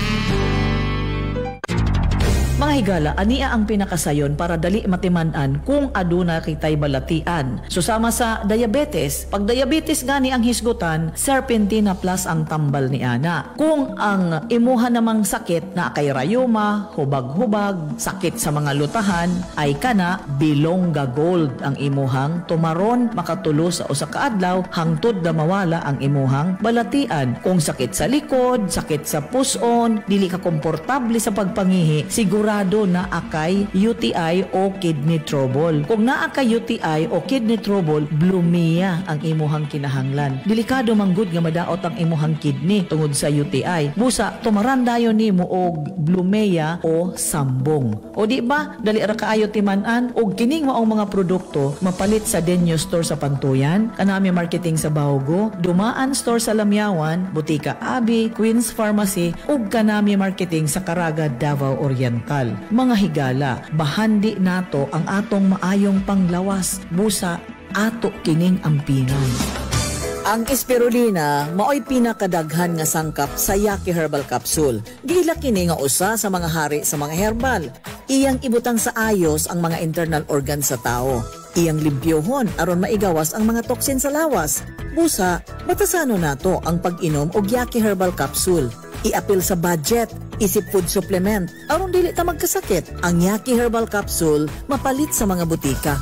Mga higala, ania ang pinakasayon para dali matiman-an kung aduna kitay balatian. Susama sa diabetes, pag diabetes gani ang hisgutan, Serpentina Plus ang tambal ni ana. Kung ang imuha namang sakit na kay rayuma, hubag-hubag, sakit sa mga lutahan, ay kana Bilongga Gold ang imuhang tumaron makatulo sa usa ka adlaw hangtod na mawala ang imuhang balatian. Kung sakit sa likod, sakit sa puson, dili ka komportable sa pagpangihi, siguro na akay U T I o kidney trouble. Kung naa kay U T I o kidney trouble, blumia ang imuhang kinahanglan. Delikado manggod nga madaot ang imuhang kidney tungod sa U T I. Busa, tumaran dayon nimo og blumea o sambong. O di ba, dali ra kaayo timan-an og kining maong mga produkto mapalit sa Denyo Store sa Pantuyan, Kanami Marketing sa Baogo, Dumaan Store sa Lamyawan, Butika Abi, Queen's Pharmacy ug Kanami Marketing sa Caraga, Davao Oriental. Mga higala, bahandi nato ang atong maayong panglawas. Busa, ato kining ampinan. Ang spirulina mao'y pinakadaghan nga sangkap sa Yaki Herbal Capsule. Gila kini nga usa sa mga hari sa mga herbal. Iyang ibutang sa ayos ang mga internal organ sa tao. Iyang limpyohon aron maigawas ang mga toksin sa lawas. Busa, batasano nato ang pag-inom og Yaki Herbal Capsule. I-apil sa budget, isip food supplement, aron dili ta magkasakit. Ang Yaki Herbal Capsule mapalit sa mga butika.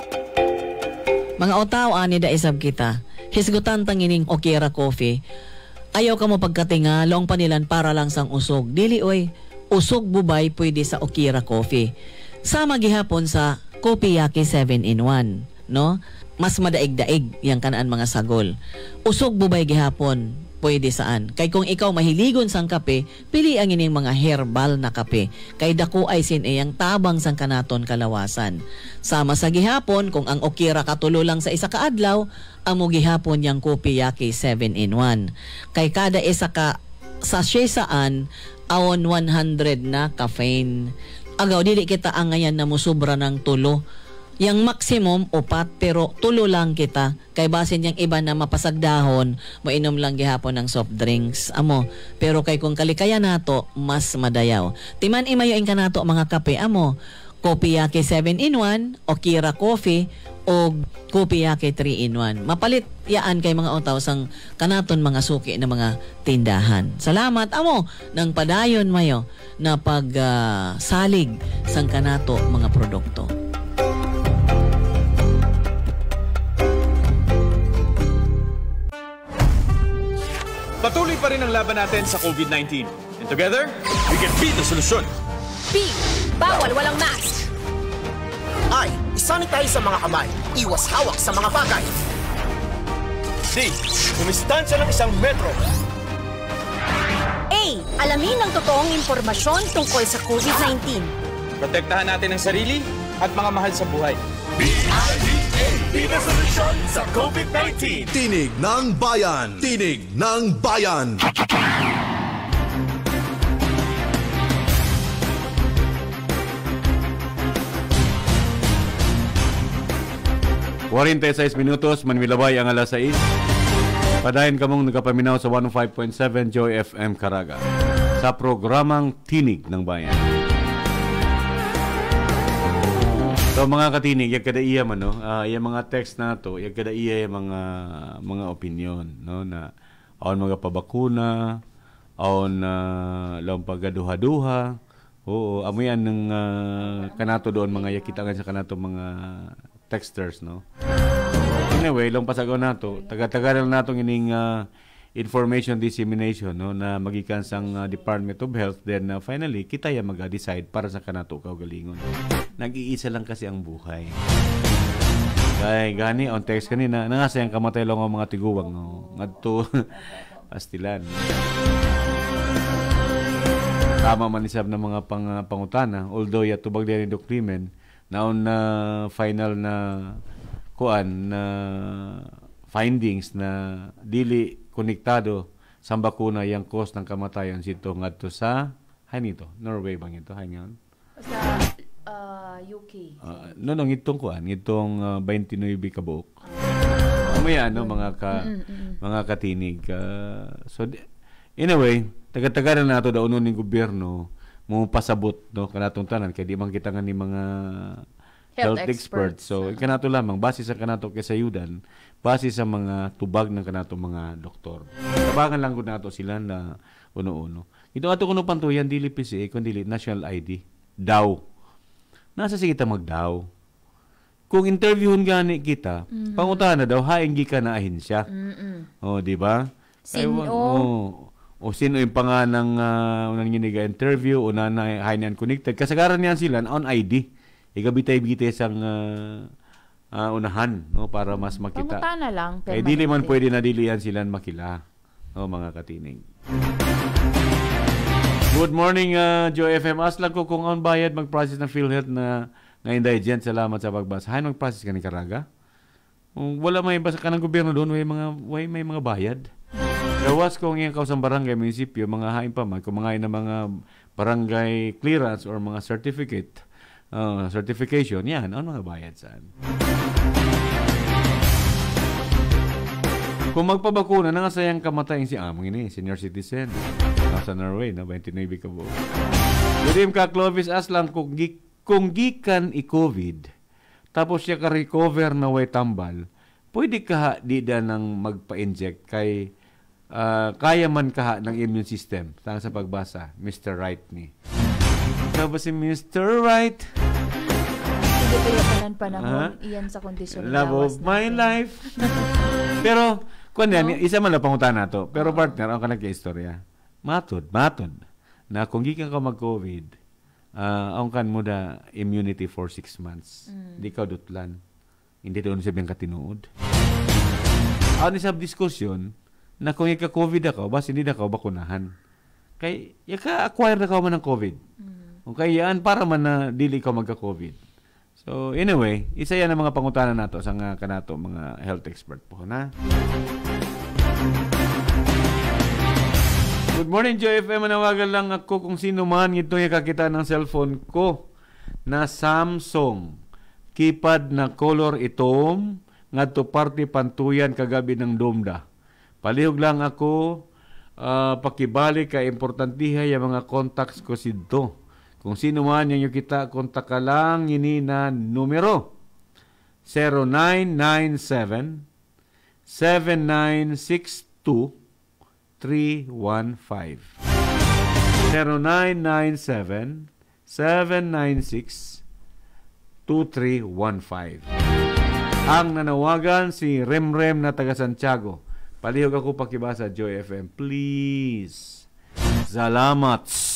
Mga otaw ani da isab kita. Hisgutan tangining Okira Coffee. Ayaw ka mo pagkatinga, long panilan para lang sang usog. Dili oy, usog bubay pwede sa Okira Coffee. Sama gihapon sa Coffee Yaki seven in one, no? Mas madaig-daig yang kanaan mga sagol. Usog bubay gihapon pwede saan. Kay kung ikaw mahiligon sang kape, pili ang ining mga herbal na kape. Kay dako ay sin iyang tabang sang kanaton kalawasan. Sama sa gihapon, kung ang Okira katulo lang sa isa ka adlaw, amo gihapon yang Coffee Yaki seven in one. Kay kada isa ka sachet saan, awon one hundred na caffeine. Agaw, dili kita ang ngayon na musubra ng tulo. Yang maximum upat pero tulo lang kita kay basin yang iba na mapasagdahon mainom lang gihapon ng soft drinks amo pero kay kung kalikaya nato mas madayaw timan imayoin ka nato mga kape amo Coffee Yaki seven in one Okira Coffee o Coffee Yaki three in one mapalit yaan kay mga otaw sang kanaton mga suki na mga tindahan. Salamat amo ng padayon mayo na pag uh, salig sang kanato mga produkto. Patuloy pa rin ang laban natin sa COVID nineteen. And together, we can beat the solusyon. B. Bawal walang mask. I. Isanitize sa mga kamay. Iwas hawak sa mga bagay. D. Dumistansya ng isang metro. A. Alamin ang totoong impormasyon tungkol sa COVID nineteen. Protektahan natin ang sarili at mga mahal sa buhay. B I D A, Bida Solusyon sa COVID nineteen. Tinig ng Bayan. Tinig ng Bayan. forty-six minutos, manmilabay ang alas sais. Padayon kamong nagapaminaw sa one oh five point seven Joy F M Caraga sa programang Tinig ng Bayan. So mga katinig, yung kada iya man, no? Uh, yung mga text na to, yung kada iya yung mga, mga opinion, no? Na aon mga pabakuna, aon uh, lang pagaduha-duha. Oo, amoy yan ng uh, kanato doon, mga yakitangan sa kanato mga texters, no? Anyway, lang pasagaw nato, taga-taga na natong ining uh, information dissemination, no, na magikan sang uh, Department of Health, then uh, finally kita ya mag-decide para sa kanato kaugalingon. Nag-iisa lang kasi ang buhay. Kaya gani on text kanina, nangasayang kamatay lang ang mga tiguwang, no, ngadto pastilan. Tama man isab ng mga pang, uh, pangutana, although ya tubag din Doc Crimen naon na uh, final na kuan na uh, findings na dili konektado sa bakuna yang cause ng kamatayan sito ngadto sa hanito Norway bang ito hanyon sa uh, U K uh, no no ngitong kuan ngitong uh, twenty-nine kabuok may ano mga ka mm-mm. mga katinig uh, so anyway taga-taga na nato daw unon ning gobyerno mo pasabot no kanatong tanan kay di man kita nga ni mga health, health experts. So, uh-huh. kanato lamang, base sa kanato kasayudan, base sa mga tubag ng kanato mga doktor. Tabangan lang ko nato sila na uno-uno. Ito ato kuno pantuyan, dili P C A, kundi National I D. D A W. Nasa sige kita mag-D A W. Kung interviewin gani kita, mm-hmm. pangutahan na daw, hainggi ka na ahensya. Mm-hmm. O, di ba? Sino? O, o sino yung panganang uh, unang giniga interview, una na hainyan connected. Kasagaran niyan sila on I D. Igabitay-bitay sang uh, uh, unahan, no, para mas makita. Panguta na lang. Kaya dili man pwede na dilihan silang makila, no, mga katinig. Good morning, uh, Joy F M. Aslan ko kung ang bayad mag-process ng PhilHealth na na indigent. Salamat sa pagbasa. Hay mag-process ka ni Caraga? Kung wala may basa ka ng gobyerno doon, may mga, may, may mga bayad. Gawas kung yung kausang barangay, munisipyo, mga hain pa man, kung mga na mga barangay clearance or mga certificate, Uh, certification, yan, ano mga bayad saan? Kung magpabakuna, nangasayang kamatayin si Among ini, senior citizen. Nasa Norway, na twenty-nine ka po. Dirim ka, Clovis, aslang kung, kung gikan i-COVID, tapos siya ka-recover na way tambal, pwede ka di da nang magpa-inject kay uh, kaya man ka ng immune system. Tanga sa pagbasa, Mister Wright ni. Tapos si Mister Wright, hindi kaya panan panahon uh, iyan sa kondisyon love of my life. Pero kung yan, no? Isa man lang pangutan na to. Pero uh-huh. partner, ang kanang istorya, matod, matod, na kung gikan ka mag-COVID, uh, ang kan mo da immunity for six months. Mm. Di ka dutlan. Hindi doon sabihin ka tinuod. Ano sa diskusyon, na kung ika-COVID ako, bas hindi na ka bakunahan. Kay, ika-acquire na ka man ng COVID. Mm. Okay, yan para man na dili ka magka-COVID. So, anyway, isa yan ang mga pangutanan nato sa nga kanato mga health expert po na. Good morning, Joy F M. Manawagan lang ako kung sino man ito yung kakita ng cellphone ko na Samsung. Keypad na color itom ngadto party pantuyan kagabi ng domda. Palihog lang ako uh, pakibalik ka importantiha yung mga contacts ko sidto. Kung sino man yung kita, kontak ka lang yun na numero zero nine nine seven seven nine six two three one five zero nine nine seven seven nine six two three one five. Ang nanawagan si Remrem na taga Santiago. Palihog ako pakibasa Joy F M. Please. Salamat.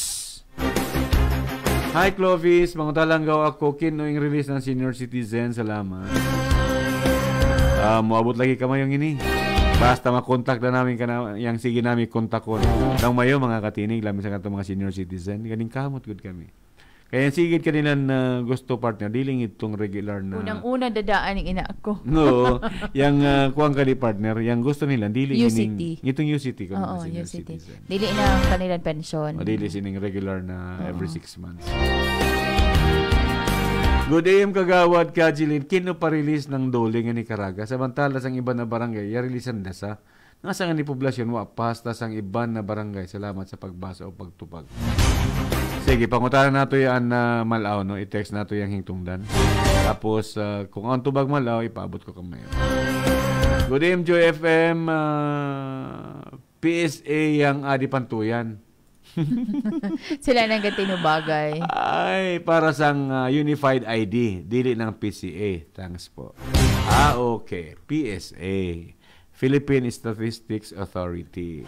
Hi Clovis, manguntalang gaw ako kinoing release ng senior citizen. Salamat. Uh, muabot lagi ka mayong ini. Basta makontak na namin ka na, yang sige namin kontakon. Nang mayo mga katinig, lamin sa kanto mga senior citizen, ganing kamot good kami. Kaya sigid kanila na gusto partner, diling itong regular na... Unang-una dadaan ng ina ako. No, yung uh, kuwang ka di partner, yung gusto nila, diling U C T. Ining, itong U C T. Oo, U C T. Dili na ang kanilang pensyon. O dili sining regular na Oo. every six months. Good A M kagawad Kajilin, kino pa-release ng dole nga ni Caraga. Samantala sang iba na barangay, ya-releasean na sa nasa nga ni poblasyon wa pasta sang iban na barangay. Salamat sa pagbasa o pagtupag. Sige, pangutaran nato yan na uh, malaw, no? I-text nato yung hingtungdan. Tapos, uh, kung ang tubag malaw, ipaabot ko kamayo. Good A M, Joy F M, uh, P S A yang Adi Pantuyan. Sila nang tinubagay. Ay, para sang uh, Unified I D, dili ng P C A. Thanks po. Ah, okay. P S A, Philippine Statistics Authority.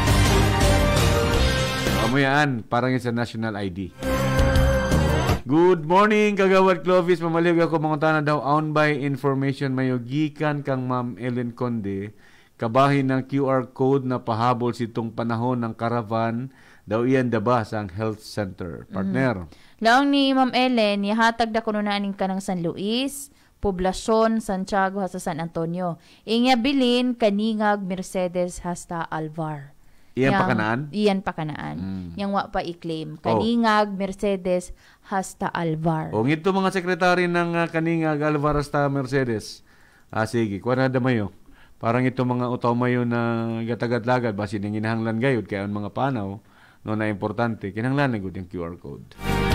Amo yan, parang yun sa National I D. Good morning, kagawad Clovis. Mamalig ako mga daw on by information mayo gikan kang Ma'am Ellen Conde. Kabahin ng Q R code na pahabol sitong panahon ng caravan daw iyan daba sa health center. Partner. Mm-hmm. Laong ni Ma'am Ellen, ihatag da kuno naaning kanang San Luis, Poblacion, Santiago, hasta San Antonio. Inya bilin kaningag Mercedes hasta Alvar. Iyan pa kanaan? Iyan pa kanaan. Mm. Yang wa pa i-claim. Kaningag, oh. Mercedes, hasta Alvar. O, ngito mga sekretary ng uh, Kaningag, Alvar, hasta Mercedes. Ah, sige, kuha na damayo. Parang ito mga utaw mayo na gatagad-lagad, basi nang inahanglan gayod, kaya ang mga panaw, no na importante, kinahanglan na gud yung Q R code.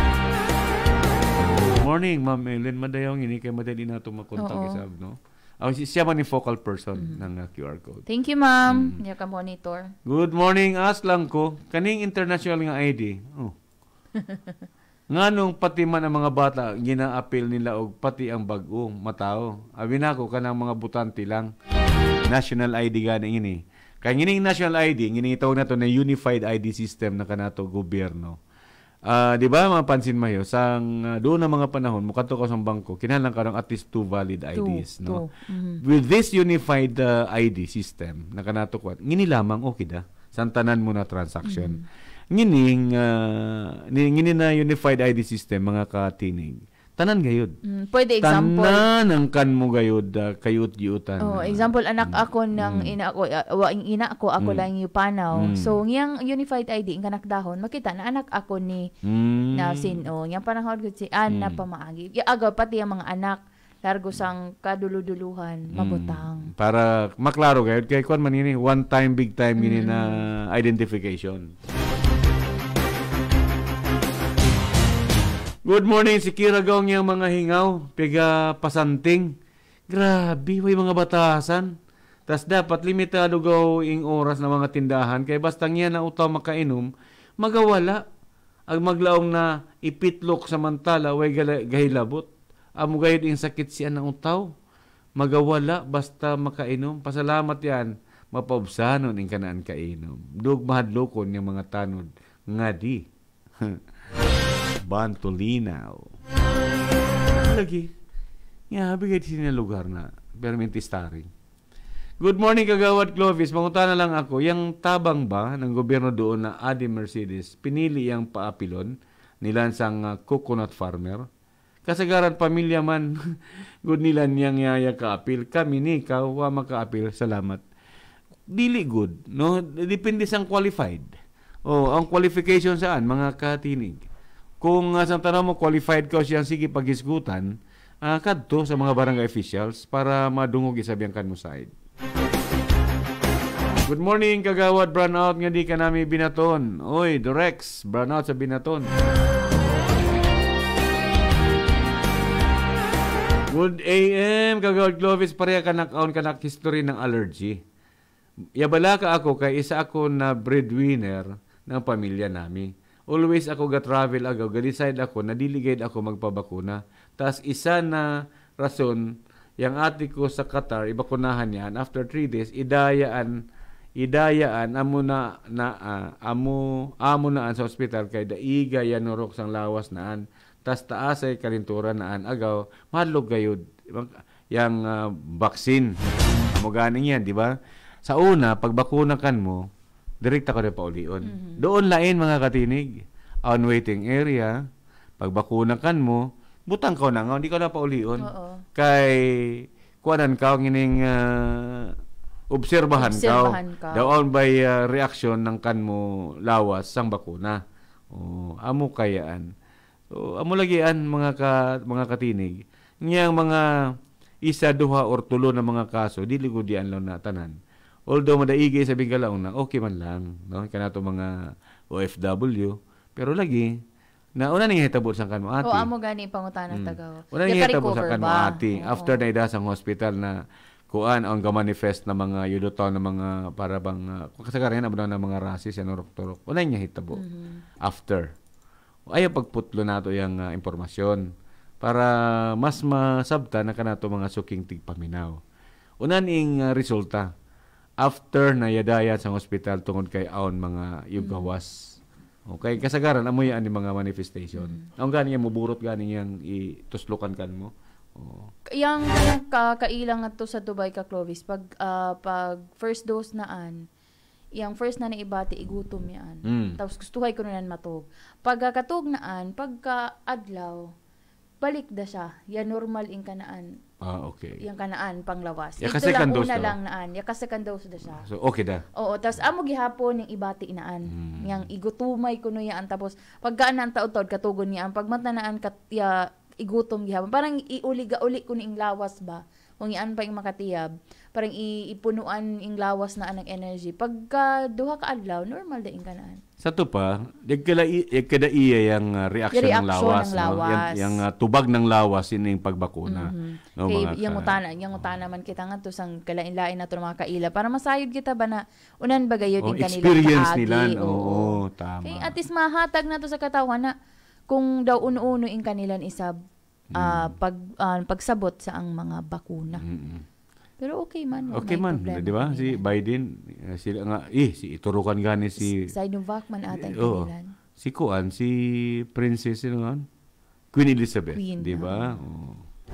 Morning, Ma'am Ellen. Madayong ini kay madali na ito makontak isab, no? Oh, siya man yung focal person mm-hmm. ng uh, Q R code. Thank you, ma'am. Mm. Yung ka-monitor. Good morning. Ask lang ko, kaning international nga I D. Oh. Nga nung pati man ang mga bata, gina-appeal nila og pati ang bag-o, matao. Abi na ko, kanang mga butante lang. National I D gani ini. Kaya ngining national I D, ngining itawag na to na Unified I D System na kanato gobyerno. Uh, di ba mapansin mayo sang uh, doon na mga panahon mukha to ka sa bangko kinahanglan ka ng at least two valid I Ds, two, no two. Mm-hmm. With this unified uh, I D system na kanato ko ngini lamang okay da santanan mo na transaction mm-hmm. ngining uh, ngini na unified I D system mga katinig tanan gayud. Mm, pwede example. Tanan ang kan mo gayud uh, kayut-yutan. Oh, example anak mm, ako ng mm. ina ko uh, ina ko ako mm. lang yung panaw. Mm. So ngiyang unified I D ang anak dahon makita na anak ako ni mm. na sino. Ngiyang panahon gud si Anna mm. pamaagi. Agaw pati ang mga anak largo sang kaduluduluhan mabutang. Mm. Para maklaro gayud kay kon man ini one time big time mm. ini na identification. Good morning, si Kira Gong yung mga hingaw, piga pasanting. Grabe, way mga batasan. Tas dapat limitado gaw ing oras na mga tindahan, kaya basta niya na utaw makainom, magawala. Ang maglaong na ipitlok samantala, way gahilabot. Amo gayud ing sakit siya ng utaw. Magawala, basta makainom. Pasalamat yan, mapaubsanon ing kanaan kainom. Dug mahadlokon yung mga tanod. Nga di. Bantolinaw. Lagi. Nga, bigay din na lugar na. Permanente starring. Good morning, kagawad Clovis. Mangunta na lang ako. Yang tabang ba ng gobyerno doon na Adi Mercedes, pinili yang paapilon nilan sang uh, coconut farmer? Kasagaran pamilya man, good nila niyang yaya kaapil. Kami ni, ikaw, wa makaapil. Salamat. Dili good. No? Depende sang qualified. Oh, ang qualification saan? Mga katinig. Kung uh, sa tanong mo qualified ka siyang sige paghisgutan, uh, kadto sa mga barangay officials para madungog isabyang kan mo side. Good morning, kagawad brownout nga di ka nami binaton. Oy, Dorex, brownout sa binaton. Good A M, kagawad Clovis, pareha kanak-aon kanak history ng allergy. Yabala ka ako kay isa ako na breadwinner ng pamilya nami. Always ako ga-travel agaw, ga-decide ako, nadiligayad ako magpabakuna. Tas isa na rason, yung ate ko sa Qatar, ibakunahan yan. After three days, idayaan, idayaan, amo na, na uh, amo, amo naan sa hospital, kay daiga yan norok sang lawas naan. Tas taasay kalintura naan agaw, mahadlog gayud, yung uh, vaccine. Amo ganing yan, di ba? Sa una, pagbakuna kan mo, direkta ko na paulion. Mm-hmm. Doon lain mga katinig. On waiting area, pagbakuna kan mo, butang ka na nga, hindi ka na paulion. Oo. Kay, kuwanan ka, ngining uh, obserbahan, obserbahan ka. Doon by uh, reaction ng kan mo lawas sang bakuna. Oh, amo kayaan. So amo lagian mga ka, mga katinig. Ngayang mga isa, duha or tulo na mga kaso dili ko dian lang na tanan. Although madaigi sabing kalaong na okay man lang, no? Kanato mga O F W, pero lagi na una ning hitabo sa kanmo ati. O amo gani pangutana mm. tagaw. Una ning hitabo sa kanmo ati after na ida sa hospital na kuan ang ga-manifest na mga yudotaw na mga para bang uh, kasagaran na na mga rasis yan orok-torok. Una niya hitabo. Mm-hmm. After. Ayaw pagputlo nato yung uh, impormasyon para mas masabta na kanato mga suking tigpaminaw. Una ning uh, resulta after na yadaya sa hospital tungod kay aon mga yugawas. Mm-hmm. Okay, kasagaran amoy ani mga manifestation. Mm-hmm. Ang gani mo burot gani yang ituslukan kan mo. Oh. Yang kakailang nga to sa Dubai ka Clovis pag uh, pag first dose naan yang first na naibati igutom yan. Mm. Tapos gustuhay ko nan matug. Pag katug naan pagka adlaw balik da siya. Ya normal in kanaan. Ah, okay. Yang kanaan panglawas. Ya ito lang una lang naan. Ya ka second dose da siya. So okay da. Oo, tapos amo gihapon yung ibati inaan. Mm. Yang igutumay kuno yan tapos pagkaan nan taud-taud katugon niya pag matanaan kat ya igutom gihapon. Parang iuliga-uli ko ning lawas ba. Kung iyan pa yung makatiyab. Parang ipunuan yung lawas na anang energy. Pagka duha ka adlaw, normal da yung kanaan. Sa to pa, yagkada iya yung uh, reaction ng lawas. Ng lawas. No? Yung, yung uh, tubag ng lawas, yun yung pagbakuna. Mm-hmm. No, kay, yung utana, yung utana man kita nga to sang kalain-lain na to mga kaila. Para masayod kita ba na unan ba gayon oh, yung kanilang experience kahagi. nila. Oo, oh, tama. Kaya at least mahatag na to sa katawan na kung daw uno-uno yung kanilang isab uh, pag uh, pagsabot sa ang mga bakuna. Mm-hmm. Pero okay man. Okay man, di ba? Si Biden, uh, sila nga, eh, si iturukan gani si... Sinovac man ata yung oh, kanilan. Si Kuan, si Princess, yun nga, Queen Elizabeth, di ba? Oh.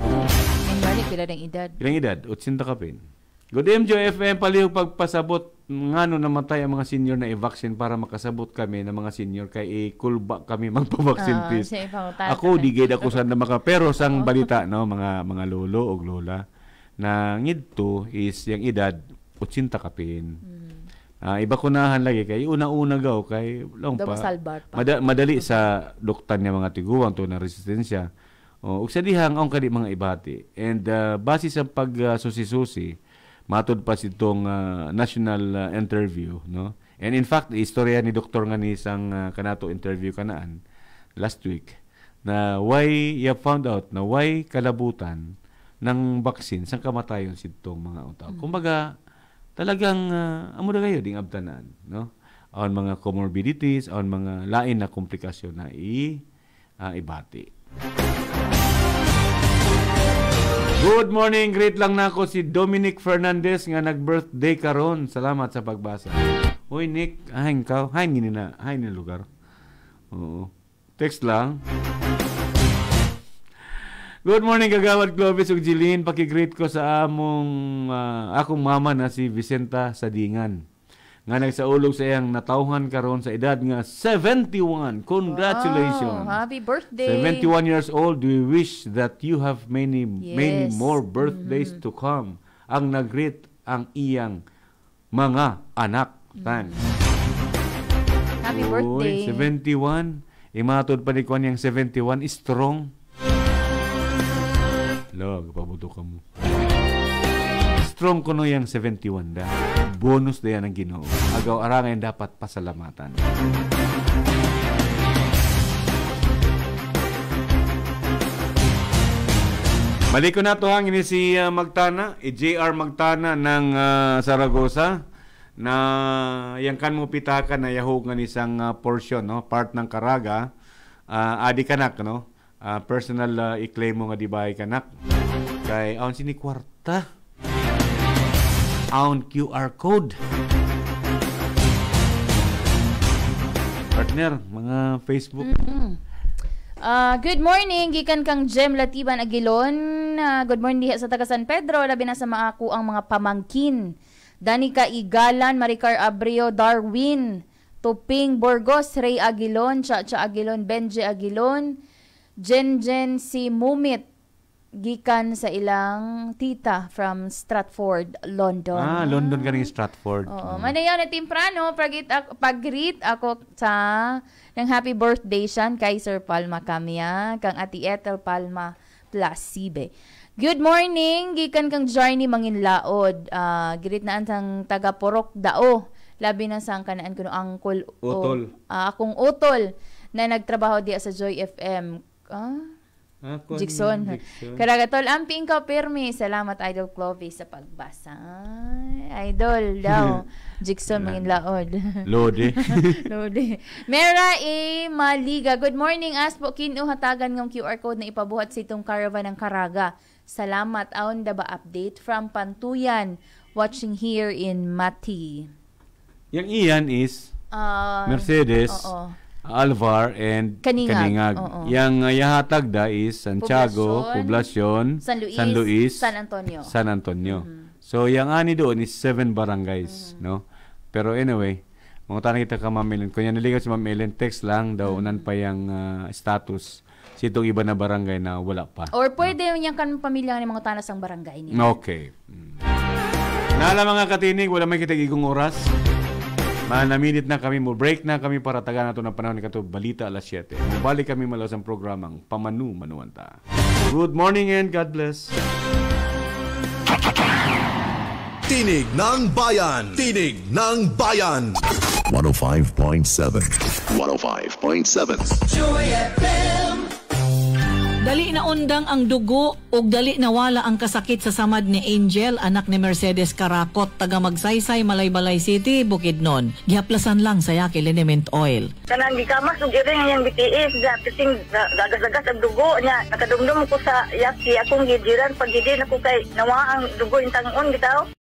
Ang balik, pila ng edad? Pilang edad, otsinta ka pin. Good M J F M, palihog pagpasabot nga no namatay ang mga senior na i-vaccine para makasabot kami ng mga senior kay i-kulba kami magpa-vaccine uh, please. Ako, di gayad ako saan na maka, pero sang balita, no, mga mga lolo o lola, na ngidto is yung edad otsinta kapin. Mm. Uh, iba kunahan lagi kay una-una gaw kay long pa. Mada, madali sa doktan niya mga tiguwang to na resistensya. O ug sa dihang ang kadi mga ibati. And uh, base sa pag uh, susi-susi matud pa sitong uh, national uh, interview, no? And in fact, istorya ni doktor nga ni isang uh, kanato interview kanaan last week na why you found out na why kalabutan ng vaccine sang kamatayon sitong mga utaw. Mm-hmm. Kumbaga talagang uh, amo na kayo ding abtanan, no? On mga comorbidities, on mga lain na komplikasyon na i uh, ibati. Good morning, great lang na ako si Dominic Fernandez nga nag-birthday karon. Salamat sa pagbasa. Hoy Nick, hain ka, hain gini na, hain ni lugar. Oo. Text lang. Good morning kagawad Clovis ug Jilin, paki-greet ko sa among uh, akong mama na si Vicenta Sadingan. Nga nagsaulog sa iyang natawhan karon sa edad nga seventy-one. Congratulations. Wow, happy birthday. seventy-one years old. We wish that you have many yes. many more birthdays mm-hmm. to come. Ang nag-greet ang iyang mga anak. Tan. Happy birthday. Oy, seventy-one. Imatod pa ni kuan yang seventy-one is strong. Log, pabuto ka mo. Strong kuno yang seventy-one da. Bonus da yan ang Ginoo. Agaw arangan dapat pasalamatan. Balik ko na to hang ini si uh, Magtana, e J R Magtana ng uh, Zaragoza na yang kan mo pitakan na yahog nga isang uh, portion, no, part ng Caraga, uh, adi kanak, no, uh, personal uh, i-claim mo nga di ba kanak kay aon sini kwarta on Q R code. Partner, mga Facebook. Mm-hmm. Uh, good morning, gikan kang Jem Latiban Aguilon. Uh, good morning diha sa taga San Pedro, labi na sa mga ako ang mga pamangkin. Danica Igalan, Maricar Abreu, Darwin, Tuping Burgos, Ray Aguilon, Chacha Aguilon, Benji Aguilon, Jen Jen si Mumit, gikan sa ilang tita from Stratford, London. Ah, London ka rin Stratford. Oo. Mm. Manayaw na timprano, pag-greet ako, pag-greet ako sa ng happy birthday siyan kay Sir Palma Camia, kang Ati Ethel Palma Plasibe. Good morning, gikan kang Journey Manginlaod. Uh, greet na ang taga Porok Dao. Labi na sang kanaan ko no angkol. Utol. O, uh, akong utol na nagtrabaho diya sa Joy F M. Ah? Ako, Jigson. Jigson. Karagatol, amping ka pirmi. Salamat, Idol Clovis, sa pagbasa. Ay, Idol daw. Jigson, mangin laod. Lodi. Lodi. Mera E. Maliga. Good morning, Aspo. Kinuhatagan ng Q R code na ipabuhat sa itong caravan ng Caraga. Salamat. Aon da ba update from Pantuyan. Watching here in Mati. Yung iyan is uh, Mercedes. Oo. Alvar and Kaningag. Kaningag. Oo. Yang uh, yahatag da is Santiago, Poblacion, San Luis, San Luis, San Antonio. San Antonio. Mm-hmm. So yang ani doon is seven barangays, mm-hmm. no? Pero anyway, mga tanong kita ka Ma'am Ellen. Kung yan naligaw si Ma'am Ellen, text lang daw unan pa yung uh, status sa itong iba na barangay na wala pa. Or pwede no? Yung kan pamilya ng mga tanas ang barangay nila. Okay. Mm. Naala mga katinig, wala may kita igong oras. Manaminit na kami mo, break na kami para taga nato ng panahon ni Kato Balita alas siyete. Balik kami malaw sa programang Pamanu Manuanta. Good morning and God bless. Tinig ng Bayan. Tinig ng Bayan. one oh five point seven. one oh five point seven. Joy F M. Dali na undang ang dugo ug dali nawala ang kasakit sa samad ni Angel, anak ni Mercedes Karakot, taga Magsaysay, Malaybalay City, Bukidnon. Gihaplasan lang sa Yaki liniment oil. Kanang gikamas ug iring yang B T S da piting gagas-gagas ang dugo nya. Nakadumdum ko sa Yaki akong gijiran pag gidin ako kay nawa ang dugo intang-on bitaw.